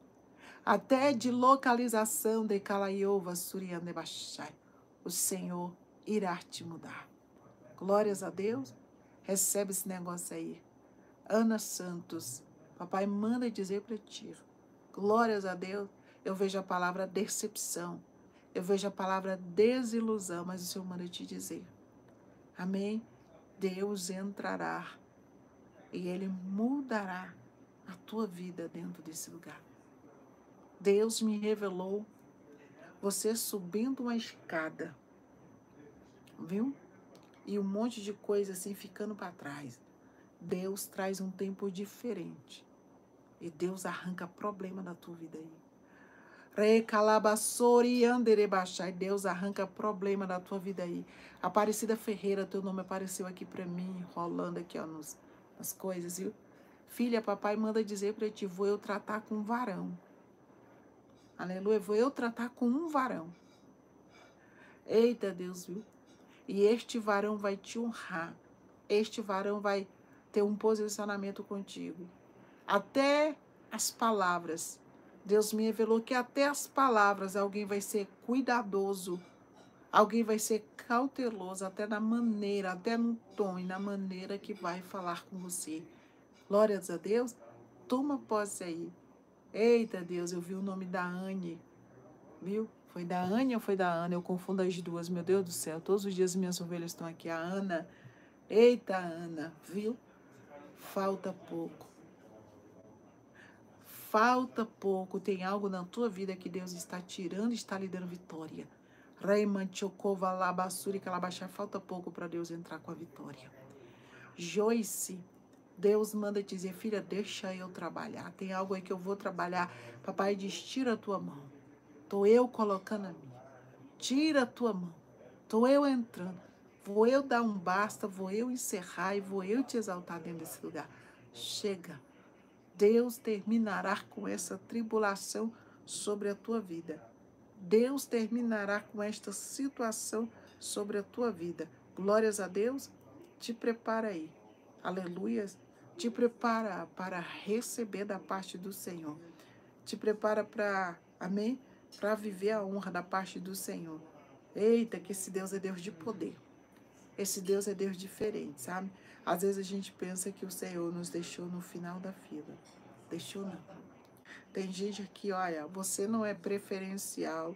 A: Até de localização de Calaiova, Suriane Bachai, o Senhor irá te mudar. Glórias a Deus. Recebe esse negócio aí. Ana Santos, papai manda dizer para ti. Glórias a Deus. Eu vejo a palavra decepção. Eu vejo a palavra desilusão, mas o Senhor manda te dizer. Amém? Deus entrará e Ele mudará a tua vida dentro desse lugar. Deus me revelou você subindo uma escada, viu? E um monte de coisa assim ficando para trás. Deus traz um tempo diferente. E Deus arranca problema da tua vida aí. Recalabassori anderebachai. Deus arranca problema da tua vida aí. Aparecida Ferreira, teu nome apareceu aqui para mim, rolando aqui ó, nas coisas, viu? Filha, papai manda dizer para ti, vou eu tratar com um varão. Aleluia, vou eu tratar com um varão. Eita Deus, viu? E este varão vai te honrar. Este varão vai ter um posicionamento contigo. Até as palavras. Deus me revelou que até as palavras alguém vai ser cuidadoso. Alguém vai ser cauteloso até na maneira, até no tom e na maneira que vai falar com você. Glórias a Deus. Toma posse aí. Eita Deus, eu vi o nome da Anne. Viu? Foi da Anne ou foi da Ana? Eu confundo as duas, meu Deus do céu. Todos os dias minhas ovelhas estão aqui. A Ana. Eita, Ana, viu? Falta pouco. Falta pouco. Tem algo na tua vida que Deus está tirando e está lhe dando vitória. Reimanchokova labassuri calabachá. Falta pouco para Deus entrar com a vitória. Joyce, Deus manda dizer, filha, deixa eu trabalhar. Tem algo aí que eu vou trabalhar. Papai diz, tira a tua mão. Estou eu colocando a minha. Tira a tua mão. Estou eu entrando. Vou eu dar um basta, vou eu encerrar e vou eu te exaltar dentro desse lugar. Chega. Deus terminará com essa tribulação sobre a tua vida. Deus terminará com esta situação sobre a tua vida. Glórias a Deus. Te prepara aí. Aleluia. Te prepara para receber da parte do Senhor. Te prepara para, amém? Para viver a honra da parte do Senhor. Eita, que esse Deus é Deus de poder. Esse Deus é Deus diferente, sabe? Às vezes a gente pensa que o Senhor nos deixou no final da fila. Deixou não. Tem gente aqui, olha, você não é preferencial.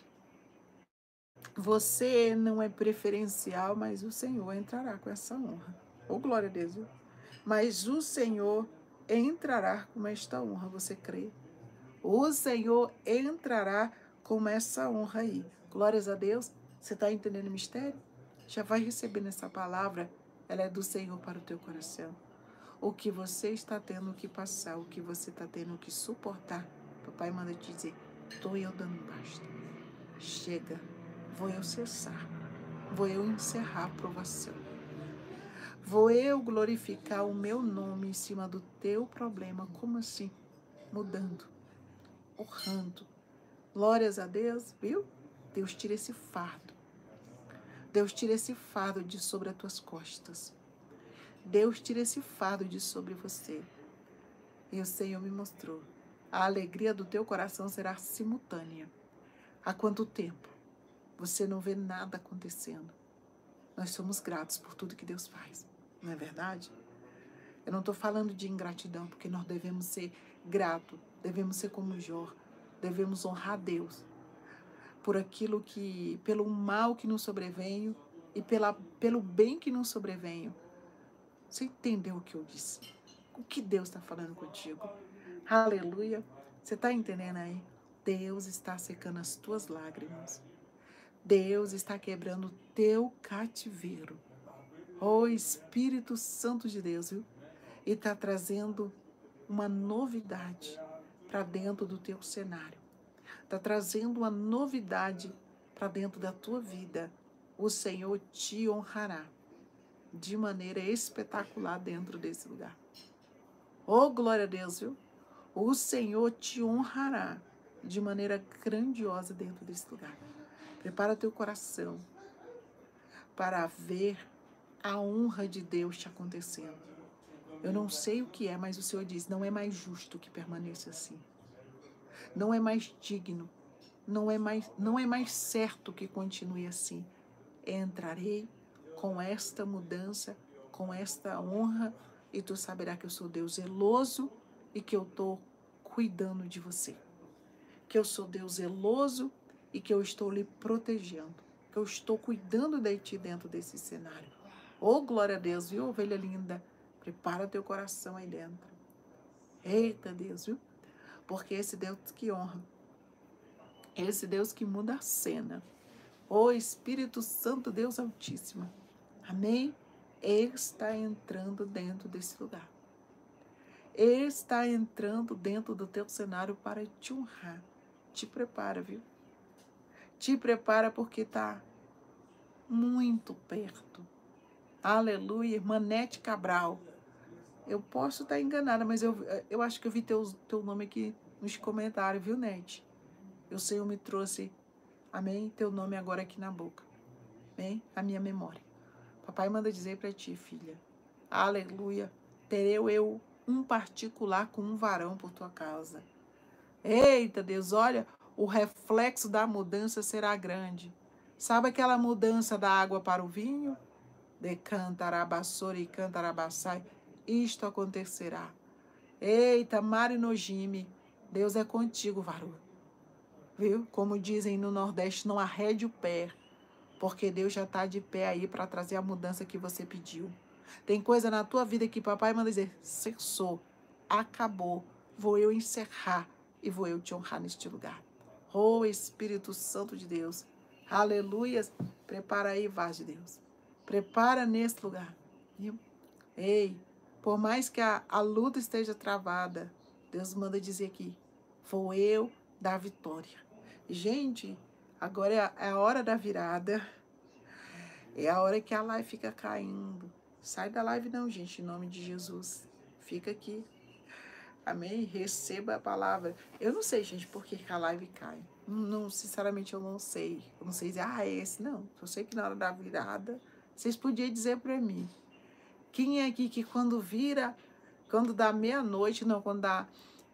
A: Você não é preferencial, mas o Senhor entrará com essa honra. Oh, glória a Deus. Mas o Senhor entrará com esta honra, você crê? O Senhor entrará com essa honra aí. Glórias a Deus. Você está entendendo o mistério? Já vai recebendo essa palavra. Ela é do Senhor para o teu coração. O que você está tendo que passar, o que você está tendo que suportar. Papai manda te dizer, estou eu dando basta. Chega, vou eu cessar. Vou eu encerrar a provação. Vou eu glorificar o meu nome em cima do teu problema. Como assim? Mudando. Honrando. Glórias a Deus, viu? Deus tira esse fardo. Deus tira esse fardo de sobre as tuas costas. Deus tira esse fardo de sobre você. E o Senhor me mostrou. A alegria do teu coração será simultânea. Há quanto tempo você não vê nada acontecendo? Nós somos gratos por tudo que Deus faz. Não é verdade? Eu não estou falando de ingratidão, porque nós devemos ser gratos. Devemos ser como Jó. Devemos honrar Deus por aquilo que, pelo mal que nos sobreveio e pelo bem que nos sobreveio. Você entendeu o que eu disse? O que Deus está falando contigo? Aleluia. Você está entendendo aí? Deus está secando as tuas lágrimas. Deus está quebrando o teu cativeiro. Oh, Espírito Santo de Deus, viu? E está trazendo uma novidade para dentro do teu cenário. Está trazendo uma novidade para dentro da tua vida. O Senhor te honrará de maneira espetacular dentro desse lugar. Oh, glória a Deus, viu? O Senhor te honrará de maneira grandiosa dentro desse lugar. Prepara teu coração para ver a honra de Deus te acontecendo. Eu não sei o que é, mas o Senhor diz, não é mais justo que permaneça assim. Não é mais digno. Não é mais certo que continue assim. Entrarei com esta mudança, com esta honra, e tu saberás que eu sou Deus zeloso e que eu estou cuidando de você. Que eu sou Deus zeloso e que eu estou lhe protegendo. Que eu estou cuidando de ti dentro desse cenário. Oh, glória a Deus, viu, ovelha linda? Prepara teu coração aí dentro. Eita Deus, viu? Porque esse Deus que honra, esse Deus que muda a cena. Oh, Espírito Santo, Deus Altíssimo. Amém? Ele está entrando dentro desse lugar. Ele está entrando dentro do teu cenário para te honrar. Te prepara, viu? Te prepara porque está muito perto. Aleluia, irmã Nete Cabral. Eu posso estar enganada, mas eu acho que eu vi teu nome aqui nos comentários, viu, Nete? O Senhor me trouxe, amém, teu nome agora aqui na boca. Amém? A minha memória. Papai manda dizer para ti, filha. Aleluia. Terei eu um particular com um varão por tua causa. Eita, Deus, olha, o reflexo da mudança será grande. Sabe aquela mudança da água para o vinho? De cantarabassora e cantarabassai. Isto acontecerá. Eita, Mari Nojime, Deus é contigo, varão. Viu? Como dizem no Nordeste, não arrede o pé, porque Deus já está de pé aí para trazer a mudança que você pediu. Tem coisa na tua vida que papai manda dizer, cessou, acabou, vou eu encerrar e vou eu te honrar neste lugar. Oh, Espírito Santo de Deus, aleluias, prepara aí, vaz de Deus, prepara nesse lugar, viu? Ei, por mais que a luta esteja travada, Deus manda dizer aqui, vou eu dar vitória. Gente, agora é a hora da virada, é a hora que a live fica caindo. Sai da live não, gente, em nome de Jesus. Fica aqui. Amém? Receba a palavra. Eu não sei, gente, por que a live cai. Não, sinceramente, eu não sei. Eu não sei dizer, é esse. Não, eu sei que na hora da virada, vocês podiam dizer para mim. Quem é aqui que quando vira, quando dá meia-noite, não, quando dá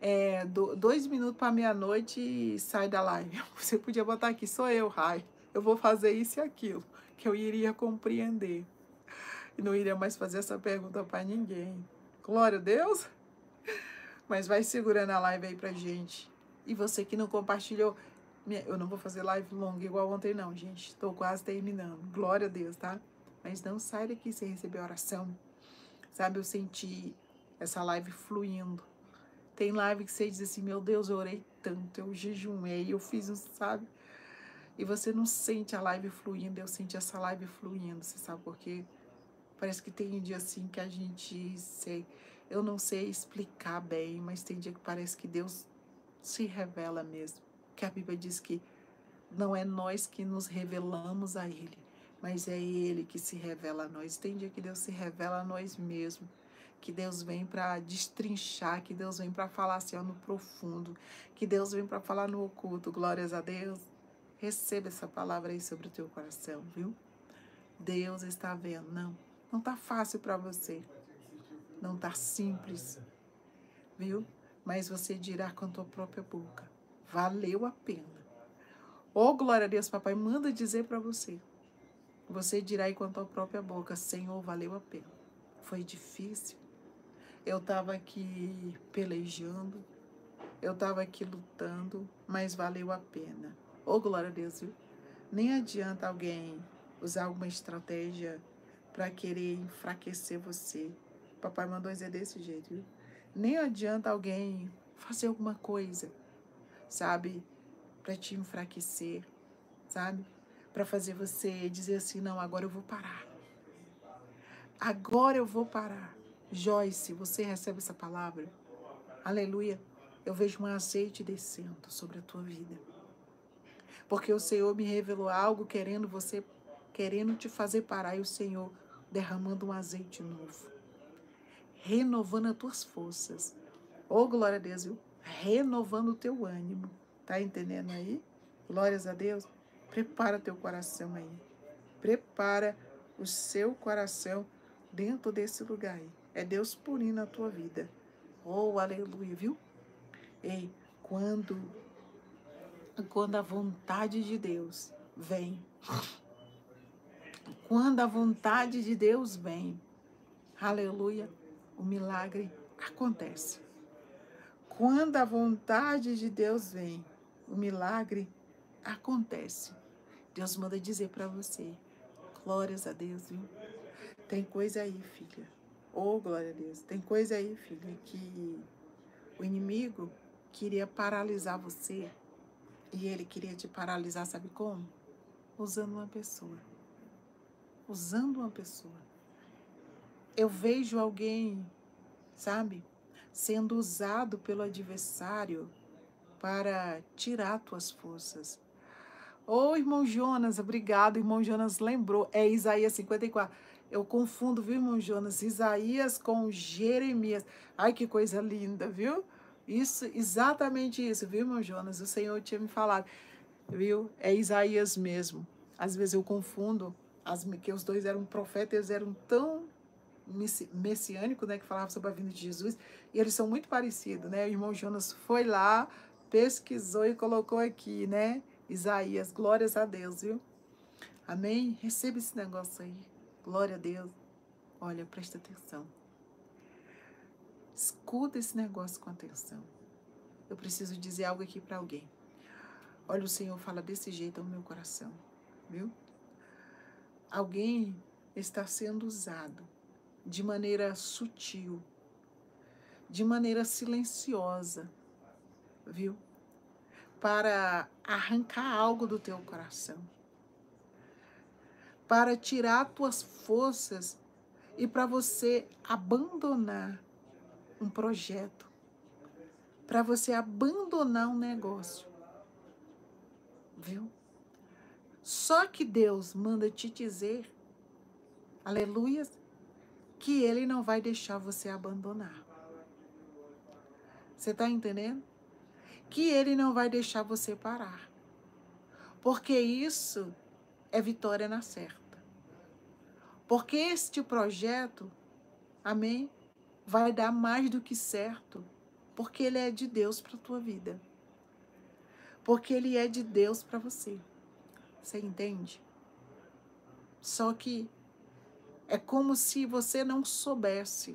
A: 2 minutos para meia-noite, sai da live. Você podia botar aqui, sou eu, Rai. Eu vou fazer isso e aquilo, que eu iria compreender. E não iria mais fazer essa pergunta para ninguém. Glória a Deus. Mas vai segurando a live aí pra gente. E você que não compartilhou, eu não vou fazer live longa igual ontem não, gente. Estou quase terminando. Glória a Deus, tá? Mas não sai daqui sem receber oração. Sabe, eu senti essa live fluindo. Tem live que você diz assim, meu Deus, eu orei tanto, eu jejuei, eu fiz isso, sabe? E você não sente a live fluindo, eu senti essa live fluindo, você sabe por quê? Parece que tem dia assim que a gente, eu não sei explicar bem, mas tem dia que parece que Deus se revela mesmo. Que a Bíblia diz que não é nós que nos revelamos a Ele, mas é Ele que se revela a nós. Tem dia que Deus se revela a nós mesmos, que Deus vem para destrinchar, que Deus vem para falar assim, ó, no profundo, que Deus vem para falar no oculto. Glórias a Deus. Receba essa palavra aí sobre o teu coração, viu? Deus está vendo. Não tá fácil para você. Não tá simples, viu? Mas você dirá com a tua própria boca, valeu a pena. Oh, glória a Deus, papai, manda dizer para você. Você dirá aí com a tua própria boca, Senhor, valeu a pena. Foi difícil. Eu estava aqui pelejando, eu estava aqui lutando, mas valeu a pena. Oh, glória a Deus, viu? Nem adianta alguém usar alguma estratégia para querer enfraquecer você. Papai mandou dizer desse jeito, viu? Nem adianta alguém fazer alguma coisa, sabe? para te enfraquecer, sabe? Para fazer você dizer assim, não, agora eu vou parar. Agora eu vou parar. Joyce, você recebe essa palavra? Aleluia. Eu vejo um azeite descendo sobre a tua vida. Porque o Senhor me revelou algo querendo te fazer parar, e o Senhor derramando um azeite novo, renovando as tuas forças. Oh, glória a Deus, viu? Renovando o teu ânimo. Tá entendendo aí? Glórias a Deus. Prepara teu coração aí. Prepara o seu coração dentro desse lugar aí. É Deus purindo a tua vida. Oh, aleluia, viu? Ei, quando a vontade de Deus vem, quando a vontade de Deus vem, aleluia, o milagre acontece. Quando a vontade de Deus vem, o milagre acontece. Deus manda dizer para você, glórias a Deus, viu? Tem coisa aí, filha. Oh, glória a Deus. Tem coisa aí, filha, que o inimigo queria paralisar você. E ele queria te paralisar, sabe como? Usando uma pessoa. Usando uma pessoa. Eu vejo alguém, sabe, sendo usado pelo adversário para tirar tuas forças. Ô, irmão Jonas, obrigado, irmão Jonas lembrou. É Isaías 54. Eu confundo, viu, irmão Jonas? Isaías com Jeremias. Ai, que coisa linda, viu? Isso, exatamente isso, viu, irmão Jonas? O Senhor tinha me falado, viu? É Isaías mesmo. Às vezes eu confundo, que os dois eram profetas, eles eram tão messiânicos, né, que falavam sobre a vinda de Jesus, e eles são muito parecidos, né? O irmão Jonas foi lá, pesquisou e colocou aqui, né? Isaías, glórias a Deus, viu? Amém? Receba esse negócio aí. Glória a Deus. Olha, presta atenção. Escuta esse negócio com atenção. Eu preciso dizer algo aqui para alguém. Olha, o Senhor fala desse jeito ao meu coração, viu? Alguém está sendo usado de maneira sutil, de maneira silenciosa, viu? Para arrancar algo do teu coração, para tirar tuas forças e para você abandonar um projeto, para você abandonar um negócio, viu? Só que Deus manda te dizer, aleluias, que Ele não vai deixar você abandonar. Você está entendendo? Que Ele não vai deixar você parar. Porque isso é vitória na certa. Porque este projeto, amém, vai dar mais do que certo. Porque ele é de Deus para a tua vida. Porque ele é de Deus para você. Você entende? Só que é como se você não soubesse.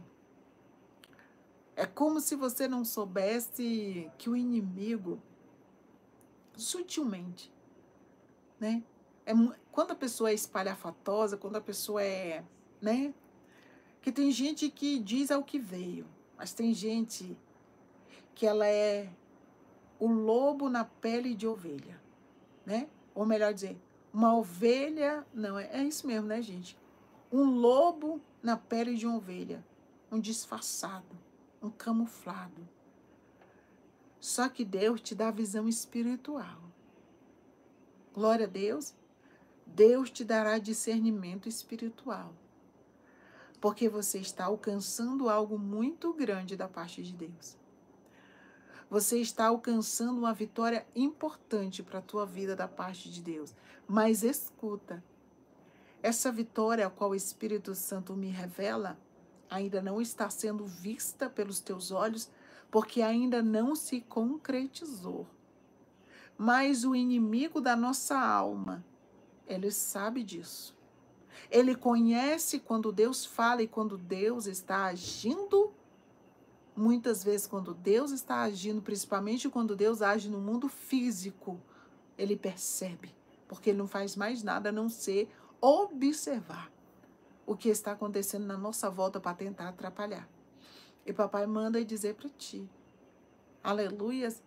A: É como se você não soubesse que o inimigo, sutilmente, né? Quando a pessoa é espalhafatosa, quando a pessoa é, né? Que tem gente que diz ao que veio, mas tem gente que ela é o lobo na pele de ovelha, né? Ou melhor dizer, uma ovelha, não, é isso mesmo, né, gente? Um lobo na pele de uma ovelha, um disfarçado, um camuflado. Só que Deus te dá visão espiritual. Glória a Deus. Deus te dará discernimento espiritual. Porque você está alcançando algo muito grande da parte de Deus. Você está alcançando uma vitória importante para a tua vida da parte de Deus. Mas escuta, essa vitória a qual o Espírito Santo me revela ainda não está sendo vista pelos teus olhos, porque ainda não se concretizou. Mas o inimigo da nossa alma, ele sabe disso. Ele conhece quando Deus fala e quando Deus está agindo. Muitas vezes, quando Deus está agindo, principalmente quando Deus age no mundo físico, ele percebe, porque ele não faz mais nada a não ser observar o que está acontecendo na nossa volta para tentar atrapalhar. E papai manda dizer para ti, aleluias,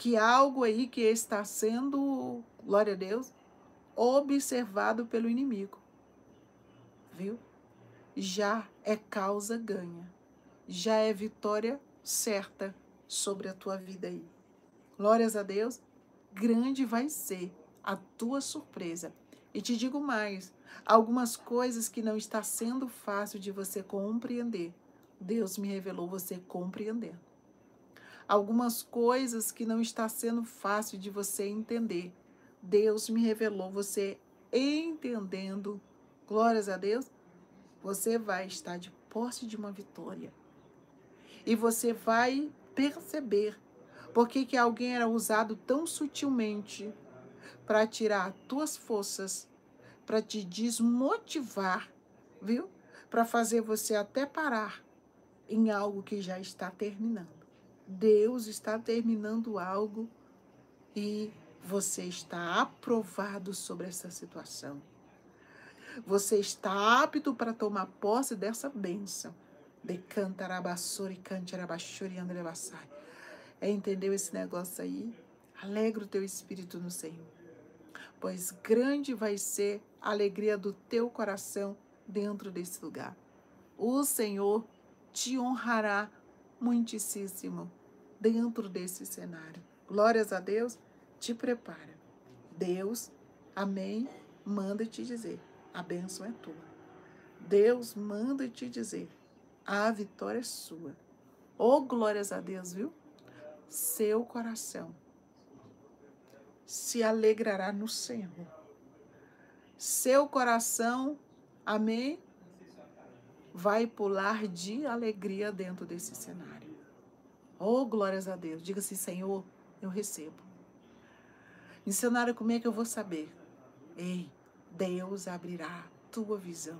A: que algo aí que está sendo, glória a Deus, observado pelo inimigo, viu? Já é causa ganha, já é vitória certa sobre a tua vida aí. Glórias a Deus, grande vai ser a tua surpresa. E te digo mais, algumas coisas que não está sendo fácil de você compreender, Deus me revelou você compreendendo. Algumas coisas que não está sendo fácil de você entender, Deus me revelou você entendendo. Glórias a Deus, você vai estar de posse de uma vitória. E você vai perceber por que alguém era usado tão sutilmente para tirar tuas forças, para te desmotivar, viu? Para fazer você até parar em algo que já está terminando. Deus está terminando algo e você está aprovado sobre essa situação. Você está apto para tomar posse dessa bênção. Entendeu esse negócio aí? Alegra o teu espírito no Senhor, pois grande vai ser a alegria do teu coração dentro desse lugar. O Senhor te honrará muitíssimo dentro desse cenário. Glórias a Deus, te prepara. Deus, amém, manda te dizer, a bênção é tua. Deus manda te dizer, a vitória é sua. Oh, glórias a Deus, viu? Seu coração se alegrará no Senhor. Seu coração, amém, vai pular de alegria dentro desse cenário. Oh, glórias a Deus. Diga assim, Senhor, eu recebo. Missionário, como é que eu vou saber? Ei, Deus abrirá a tua visão.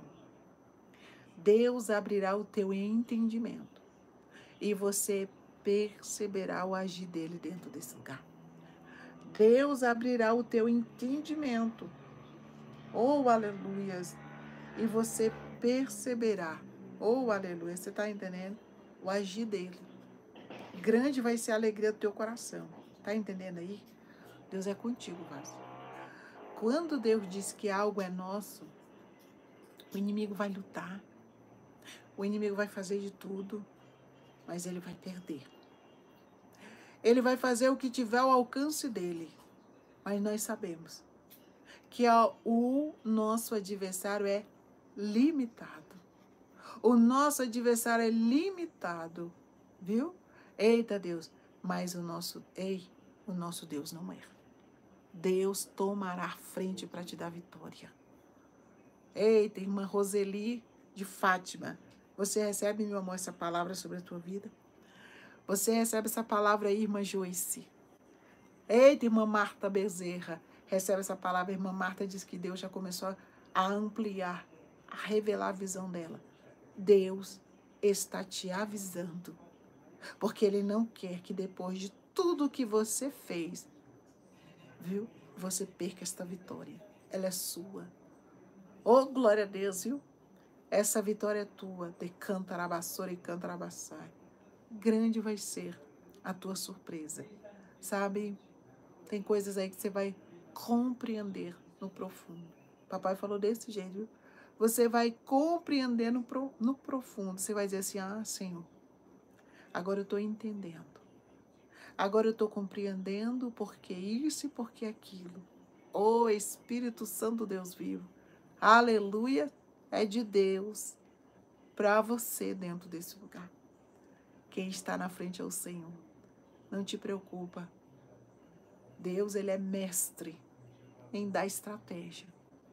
A: Deus abrirá o teu entendimento. E você perceberá o agir dele dentro desse lugar. Deus abrirá o teu entendimento. Oh, aleluias. E você perceberá. Oh, aleluia. Você está entendendo? O agir dele. Grande vai ser a alegria do teu coração. Está entendendo aí? Deus é contigo, vaso. Quando Deus diz que algo é nosso, o inimigo vai lutar. O inimigo vai fazer de tudo, mas ele vai perder. Ele vai fazer o que tiver ao alcance dele. Mas nós sabemos que o nosso adversário é limitado. O nosso adversário é limitado, viu? Eita Deus, mas o nosso Deus não erra. Deus tomará a frente para te dar vitória. Eita, irmã Roseli de Fátima, você recebe, meu amor, essa palavra sobre a tua vida? Você recebe essa palavra aí, irmã Joyce? Eita, irmã Marta Bezerra, recebe essa palavra. Irmã Marta diz que Deus já começou a ampliar, a revelar a visão dela. Deus está te avisando, porque Ele não quer que depois de tudo que você fez, viu, você perca esta vitória. Ela é sua. Oh, glória a Deus, viu? Essa vitória é tua. De cantarabassora e cantarabassai. Grande vai ser a tua surpresa. Sabe? Tem coisas aí que você vai compreender no profundo. Papai falou desse jeito, viu? Você vai compreender no profundo. Você vai dizer assim, ah, Senhor, agora eu estou entendendo. Agora eu estou compreendendo porque isso e porque aquilo. Oh, Espírito Santo, Deus vivo. Aleluia, é de Deus para você dentro desse lugar. Quem está na frente é o Senhor. Não te preocupa. Deus, Ele é mestre em dar estratégia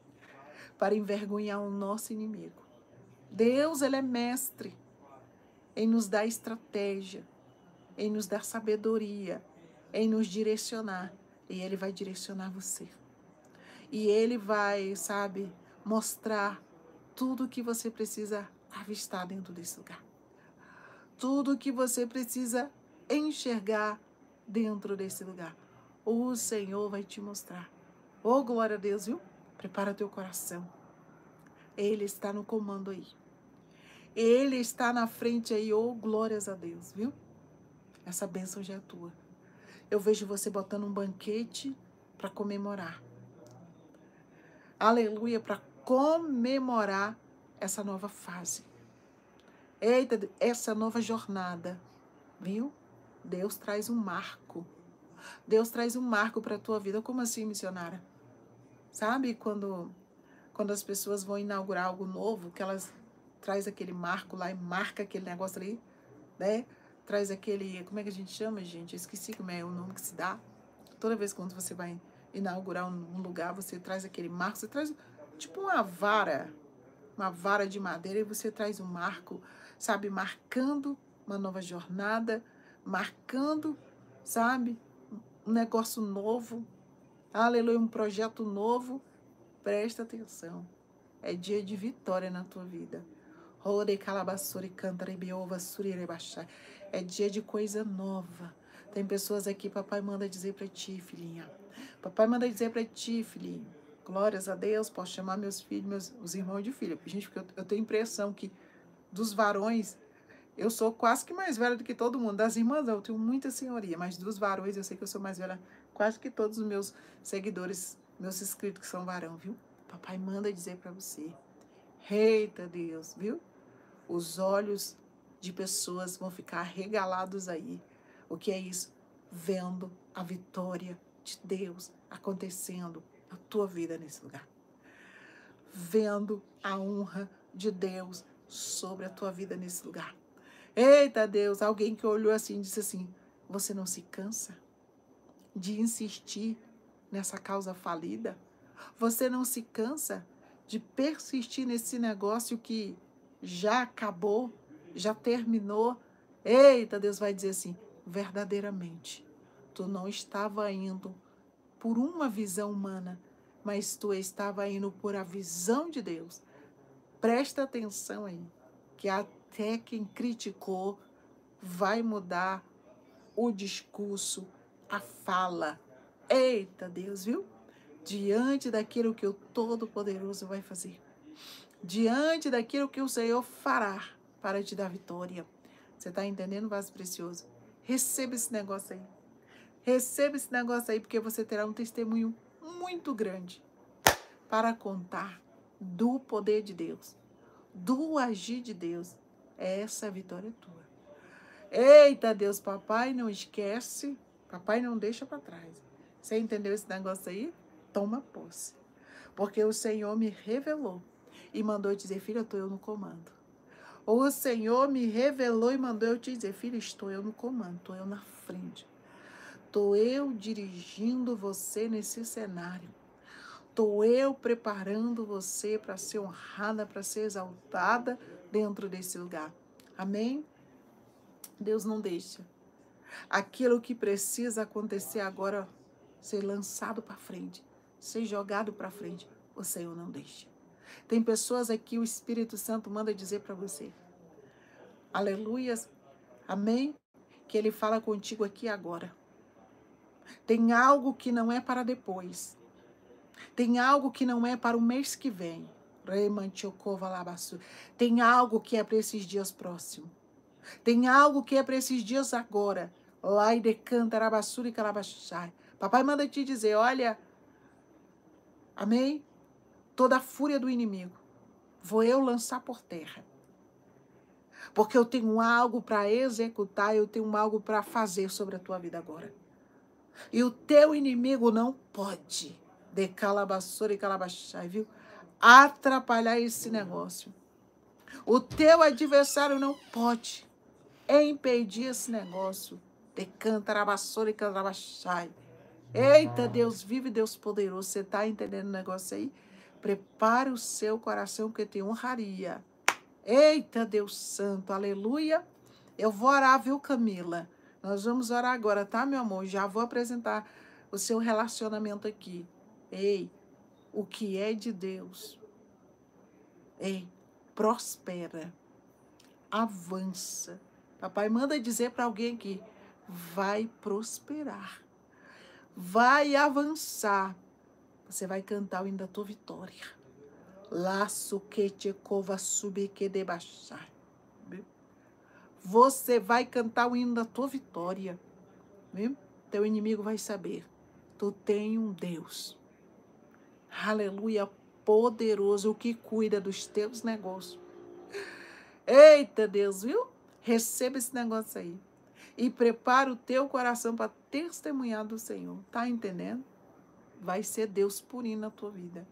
A: para envergonhar o nosso inimigo. Deus, Ele é mestre em nos dar estratégia, em nos dar sabedoria, em nos direcionar. E Ele vai direcionar você. E Ele vai, sabe, mostrar tudo o que você precisa avistar dentro desse lugar. Tudo o que você precisa enxergar dentro desse lugar. O Senhor vai te mostrar. Oh, glória a Deus, viu? Prepara teu coração. Ele está no comando aí. Ele está na frente aí. Oh, glórias a Deus, viu? Essa bênção já é tua. Eu vejo você botando um banquete para comemorar. Aleluia, para comemorar essa nova fase. Eita, essa nova jornada, viu? Deus traz um marco. Deus traz um marco para a tua vida. Como assim, missionária? Sabe quando as pessoas vão inaugurar algo novo, que elas traz aquele marco lá e marca aquele negócio ali, né? Traz aquele, como é que a gente chama, gente? Eu esqueci como é o nome que se dá. Toda vez que você vai inaugurar um lugar, você traz aquele marco, você traz tipo uma vara de madeira, e você traz um marco, sabe, marcando uma nova jornada, marcando, sabe, um negócio novo, aleluia, um projeto novo. Presta atenção, é dia de vitória na tua vida. É dia de coisa nova. Tem pessoas aqui, papai manda dizer para ti, filhinha. Papai manda dizer para ti, filhinho. Glórias a Deus, posso chamar meus filhos, os irmãos de filho. Gente, porque eu tenho a impressão que dos varões, eu sou quase que mais velha do que todo mundo. Das irmãs, eu tenho muita senhoria, mas dos varões, eu sei que eu sou mais velha quase que todos os meus seguidores, meus inscritos que são varão, viu? Papai manda dizer para você. Eita Deus, viu? Os olhos de pessoas vão ficar regalados aí. O que é isso? Vendo a vitória de Deus acontecendo na tua vida nesse lugar. Vendo a honra de Deus sobre a tua vida nesse lugar. Eita Deus, alguém que olhou assim e disse assim, você não se cansa de insistir nessa causa falida? Você não se cansa de persistir nesse negócio que já acabou, já terminou? Eita, Deus vai dizer assim, verdadeiramente, tu não estava indo por uma visão humana, mas tu estava indo por a visão de Deus. Presta atenção aí, que até quem criticou vai mudar o discurso, a fala. Eita, Deus, viu? Diante daquilo que o Todo-Poderoso vai fazer. Diante daquilo que o Senhor fará para te dar vitória. Você está entendendo, vaso precioso? Receba esse negócio aí. Receba esse negócio aí, porque você terá um testemunho muito grande para contar do poder de Deus, do agir de Deus. Essa vitória é tua. Eita Deus, papai não esquece, papai não deixa para trás. Você entendeu esse negócio aí? Toma posse. Porque o Senhor me revelou e mandou dizer, filha, estou eu no comando. O Senhor me revelou e mandou eu te dizer, filha, estou eu no comando, estou eu na frente. Estou eu dirigindo você nesse cenário. Estou eu preparando você para ser honrada, para ser exaltada dentro desse lugar. Amém? Deus não deixa aquilo que precisa acontecer agora ser lançado para frente, ser jogado para frente. O Senhor não deixa. Tem pessoas aqui, o Espírito Santo manda dizer para você. Aleluias. Amém? Que Ele fala contigo aqui agora. Tem algo que não é para depois. Tem algo que não é para o mês que vem. Tem algo que é para esses dias próximos. Tem algo que é para esses dias agora. Lá e decanta, arabassura e calabachai. Papai manda te dizer, olha, amém? Toda a fúria do inimigo, vou eu lançar por terra. Porque eu tenho algo para executar, eu tenho algo para fazer sobre a tua vida agora. E o teu inimigo não pode, de calabassoura e calabachai, viu? Atrapalhar esse negócio. O teu adversário não pode impedir esse negócio. De cantarabassoura e calabachai. Eita, Deus vive, Deus poderoso. Você está entendendo o negócio aí? Prepare o seu coração, porque tem honraria. Eita, Deus santo, aleluia. Eu vou orar, viu, Camila? Nós vamos orar agora, tá, meu amor? Já vou apresentar o seu relacionamento aqui. Ei, o que é de Deus? Ei, prospera, avança. Papai manda dizer para alguém aqui, vai prosperar, vai avançar. Você vai cantar o hino da tua vitória. Laço que te cova subir que debaixar. Você vai cantar o hino da tua vitória. Viu? Teu inimigo vai saber. Tu tem um Deus, aleluia, poderoso, que cuida dos teus negócios. Eita Deus, viu? Receba esse negócio aí. E prepara o teu coração para testemunhar do Senhor. Tá entendendo? Vai ser Deus purinho na tua vida.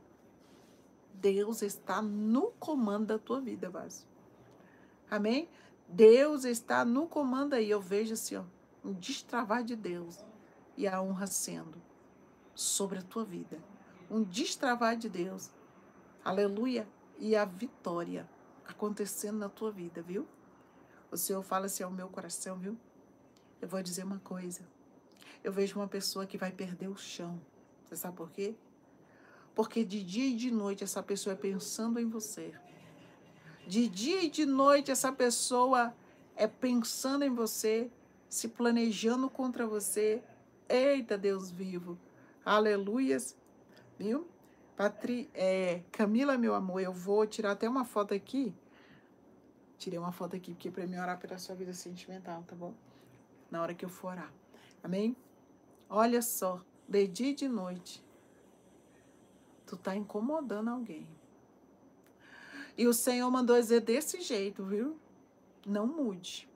A: Deus está no comando da tua vida, vaso. Amém? Deus está no comando aí. Eu vejo assim, ó, um destravar de Deus e a honra sendo sobre a tua vida. Um destravar de Deus. Aleluia. E a vitória acontecendo na tua vida, viu? O Senhor fala assim ao meu coração, viu? Eu vou dizer uma coisa. Eu vejo uma pessoa que vai perder o chão. Você sabe por quê? Porque de dia e de noite essa pessoa é pensando em você. De dia e de noite essa pessoa é pensando em você, se planejando contra você. Eita, Deus vivo. Aleluias. Viu? Camila, meu amor, eu vou tirar até uma foto aqui. Tirei uma foto aqui, porque para mim orar pela sua vida sentimental, tá bom? Na hora que eu for orar. Amém? Olha só, de dia e de noite, tu tá incomodando alguém. E o Senhor mandou dizer desse jeito, viu? Não mude.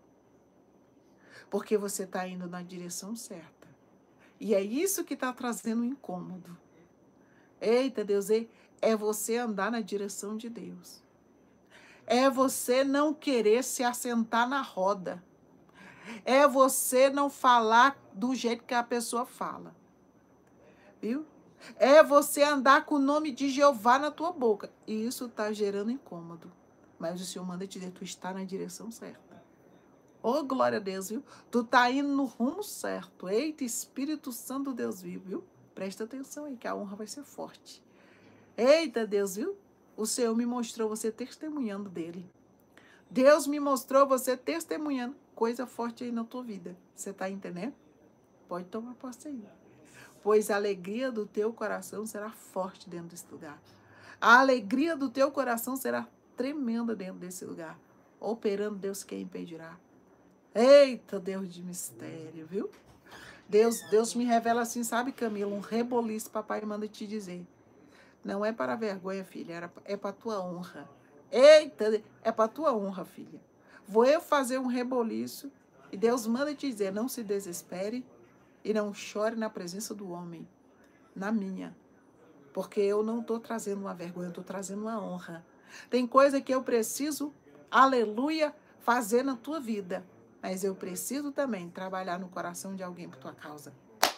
A: Porque você tá indo na direção certa. E é isso que tá trazendo um incômodo. Eita, Deus, é você andar na direção de Deus. É você não querer se assentar na roda. É você não falar do jeito que a pessoa fala. Viu? É você andar com o nome de Jeová na tua boca. E isso está gerando incômodo. Mas o Senhor manda te dizer, tu está na direção certa. Oh, glória a Deus, viu? Tu tá indo no rumo certo. Eita, Espírito Santo, Deus vivo, viu? Presta atenção aí, que a honra vai ser forte. Eita, Deus, viu? O Senhor me mostrou você testemunhando dele. Deus me mostrou você testemunhando coisa forte aí na tua vida. Você tá entendendo? Pode tomar posse aí. Pois a alegria do teu coração será forte dentro desse lugar. A alegria do teu coração será tremenda dentro desse lugar. Operando, Deus quem impedirá. Eita, Deus de mistério, viu? Deus me revela assim, sabe, Camila? Um reboliço, papai manda te dizer. Não é para vergonha, filha, é para tua honra. Eita, é para tua honra, filha. Vou eu fazer um reboliço e Deus manda te dizer, não se desespere e não chore na presença do homem, na minha. Porque eu não estou trazendo uma vergonha, eu estou trazendo uma honra. Tem coisa que eu preciso, aleluia, fazer na tua vida. Mas eu preciso também trabalhar no coração de alguém por tua causa.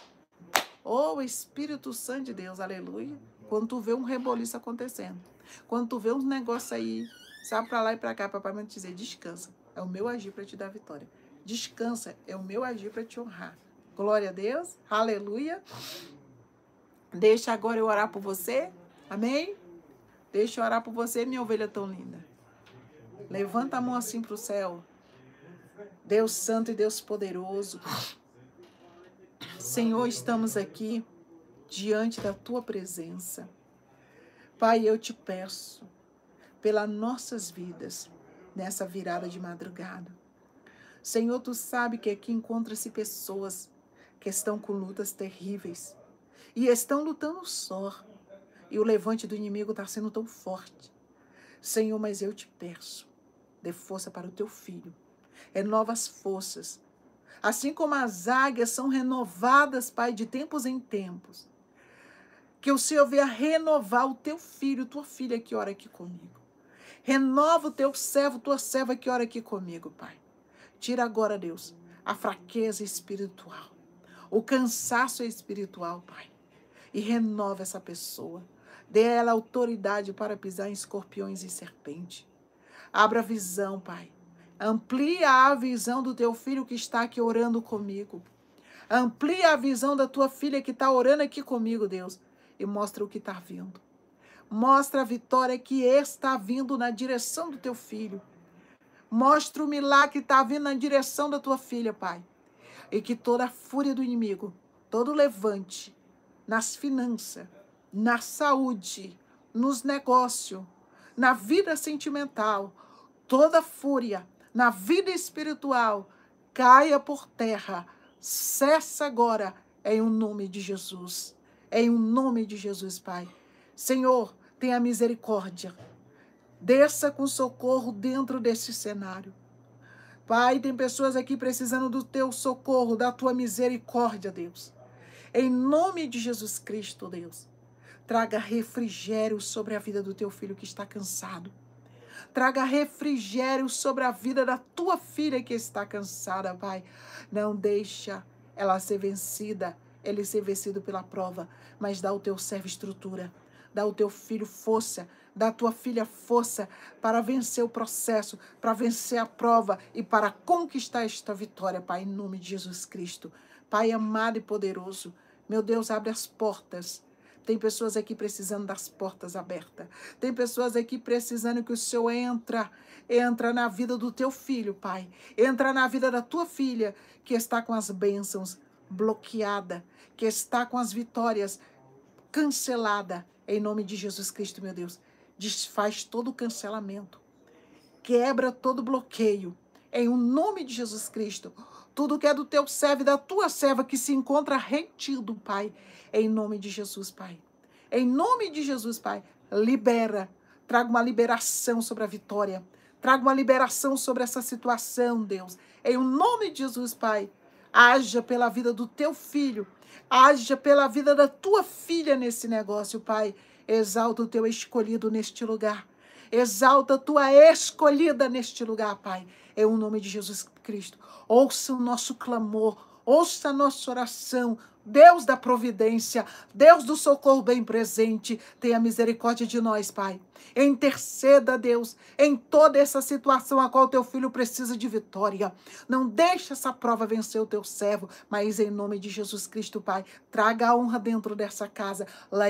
A: Oh, Espírito Santo de Deus, aleluia. Quando tu vê um reboliço acontecendo, quando tu vê uns negócios aí, sabe, pra lá e pra cá, papai vai te dizer, descansa. É o meu agir para te dar vitória. Descansa, é o meu agir para te honrar. Glória a Deus, aleluia. Deixa agora eu orar por você, amém? Deixa eu orar por você, minha ovelha tão linda. Levanta a mão assim pro céu. Deus santo e Deus poderoso. Senhor, estamos aqui diante da tua presença. Pai, eu te peço pelas nossas vidas nessa virada de madrugada. Senhor, tu sabe que aqui encontra-se pessoas que estão com lutas terríveis e estão lutando só. E o levante do inimigo está sendo tão forte. Senhor, mas eu te peço, dê força para o teu filho. Renova as forças. Assim como as águias são renovadas, Pai, de tempos em tempos. Que o Senhor venha renovar o teu filho, tua filha que ora aqui comigo. Renova o teu servo, tua serva que ora aqui comigo, Pai. Tira agora, Deus, a fraqueza espiritual, o cansaço espiritual, Pai. E renova essa pessoa. Dê a ela autoridade para pisar em escorpiões e serpentes. Abra a visão, Pai. Amplia a visão do teu filho que está aqui orando comigo. Amplia a visão da tua filha que está orando aqui comigo, Deus. E mostra o que está vindo. Mostra a vitória que está vindo na direção do teu filho. Mostra o milagre que está vindo na direção da tua filha, Pai. E que toda a fúria do inimigo, todo levante, nas finanças, na saúde, nos negócios, na vida sentimental, toda fúria, na vida espiritual, caia por terra, Cessa agora, em o nome de Jesus. Em o nome de Jesus, Pai. Senhor, tenha misericórdia. Desça com socorro dentro desse cenário. Pai, tem pessoas aqui precisando do teu socorro, da tua misericórdia, Deus. Em nome de Jesus Cristo, Deus. Traga refrigério sobre a vida do teu filho que está cansado. Traga refrigério sobre a vida da tua filha que está cansada, Pai. Não deixa ela ser vencida, ele ser vencido pela prova, mas dá ao teu servo estrutura, dá ao teu filho força, dá à tua filha força para vencer o processo, para vencer a prova e para conquistar esta vitória, Pai, em nome de Jesus Cristo. Pai amado e poderoso, meu Deus, abre as portas. Tem pessoas aqui precisando das portas abertas. Tem pessoas aqui precisando que o Senhor entra na vida do teu filho, Pai. Entra na vida da tua filha, que está com as bênçãos bloqueada, que está com as vitórias cancelada. Em nome de Jesus Cristo, meu Deus. Desfaz todo o cancelamento. Quebra todo bloqueio. Em o nome de Jesus Cristo. Tudo que é do teu servo e da tua serva que se encontra retido, Pai. Em nome de Jesus, Pai. Em nome de Jesus, Pai. Libera. Traga uma liberação sobre a vitória. Traga uma liberação sobre essa situação, Deus. Em nome de Jesus, Pai. Haja pela vida do teu filho. Haja pela vida da tua filha nesse negócio, Pai. Exalta o teu escolhido neste lugar. Exalta a tua escolhida neste lugar, Pai. Em nome de Jesus Cristo. Ouça o nosso clamor. Ouça a nossa oração. Deus da providência, Deus do socorro bem presente, tenha misericórdia de nós, Pai. Interceda, Deus, em toda essa situação a qual teu filho precisa de vitória. Não deixe essa prova vencer o teu servo, mas em nome de Jesus Cristo, Pai, traga a honra dentro dessa casa.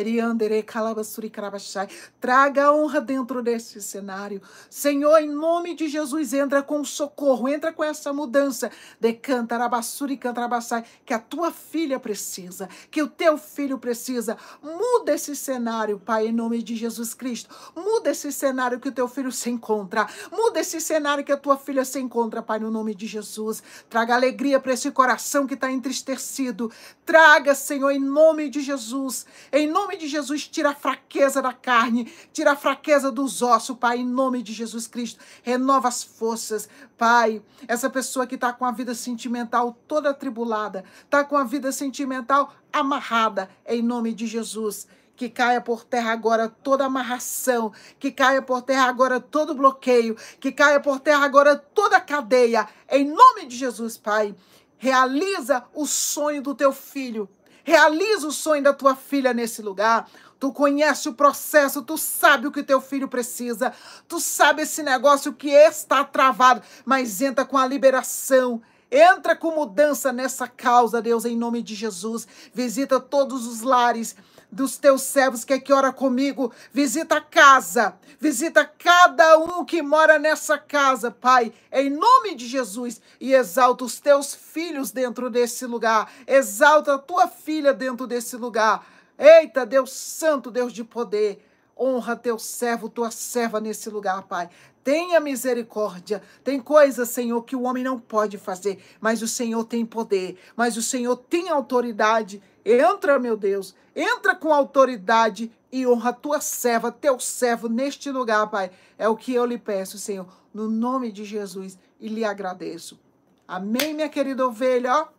A: Traga a honra dentro desse cenário. Senhor, em nome de Jesus, entra com socorro, entra com essa mudança. Decanta, arabassuri, cantarabassai, que a tua filha precisa, que o teu filho precisa. Muda esse cenário, Pai, em nome de Jesus Cristo. Muda esse cenário que o teu filho se encontra. Muda esse cenário que a tua filha se encontra, Pai, no nome de Jesus. Traga alegria para esse coração que está entristecido. Traga, Senhor, em nome de Jesus. Em nome de Jesus, tira a fraqueza da carne, tira a fraqueza dos ossos, Pai, em nome de Jesus Cristo. Renova as forças, Pai. Essa pessoa que está com a vida sentimental toda atribulada, está com a vida sentimental amarrada, em nome de Jesus. Que caia por terra agora toda amarração, que caia por terra agora todo bloqueio, que caia por terra agora toda cadeia, em nome de Jesus, Pai. Realiza o sonho do teu filho, realiza o sonho da tua filha nesse lugar. Tu conhece o processo, tu sabe o que teu filho precisa, tu sabe esse negócio que está travado, mas entra com a liberação. Entra com mudança nessa causa, Deus, em nome de Jesus. Visita todos os lares dos teus servos que aqui ora comigo. Visita a casa. Visita cada um que mora nessa casa, Pai, em nome de Jesus. E exalta os teus filhos dentro desse lugar. Exalta a tua filha dentro desse lugar. Eita, Deus santo, Deus de poder. Honra teu servo, tua serva nesse lugar, Pai. Tenha misericórdia. Tem coisas, Senhor, que o homem não pode fazer, mas o Senhor tem poder, mas o Senhor tem autoridade. Entra, meu Deus, entra com autoridade e honra tua serva, teu servo neste lugar, Pai. É o que eu lhe peço, Senhor, no nome de Jesus, e lhe agradeço. Amém, minha querida ovelha, ó.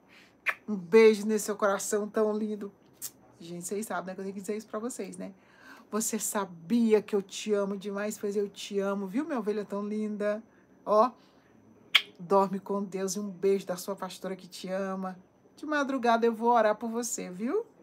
A: Um beijo nesse seu coração tão lindo. Gente, vocês sabem, né, que eu tenho que dizer isso pra vocês, né? Você sabia que eu te amo demais, pois eu te amo, viu, minha ovelha tão linda? Ó, dorme com Deus e um beijo da sua pastora que te ama. De madrugada eu vou orar por você, viu?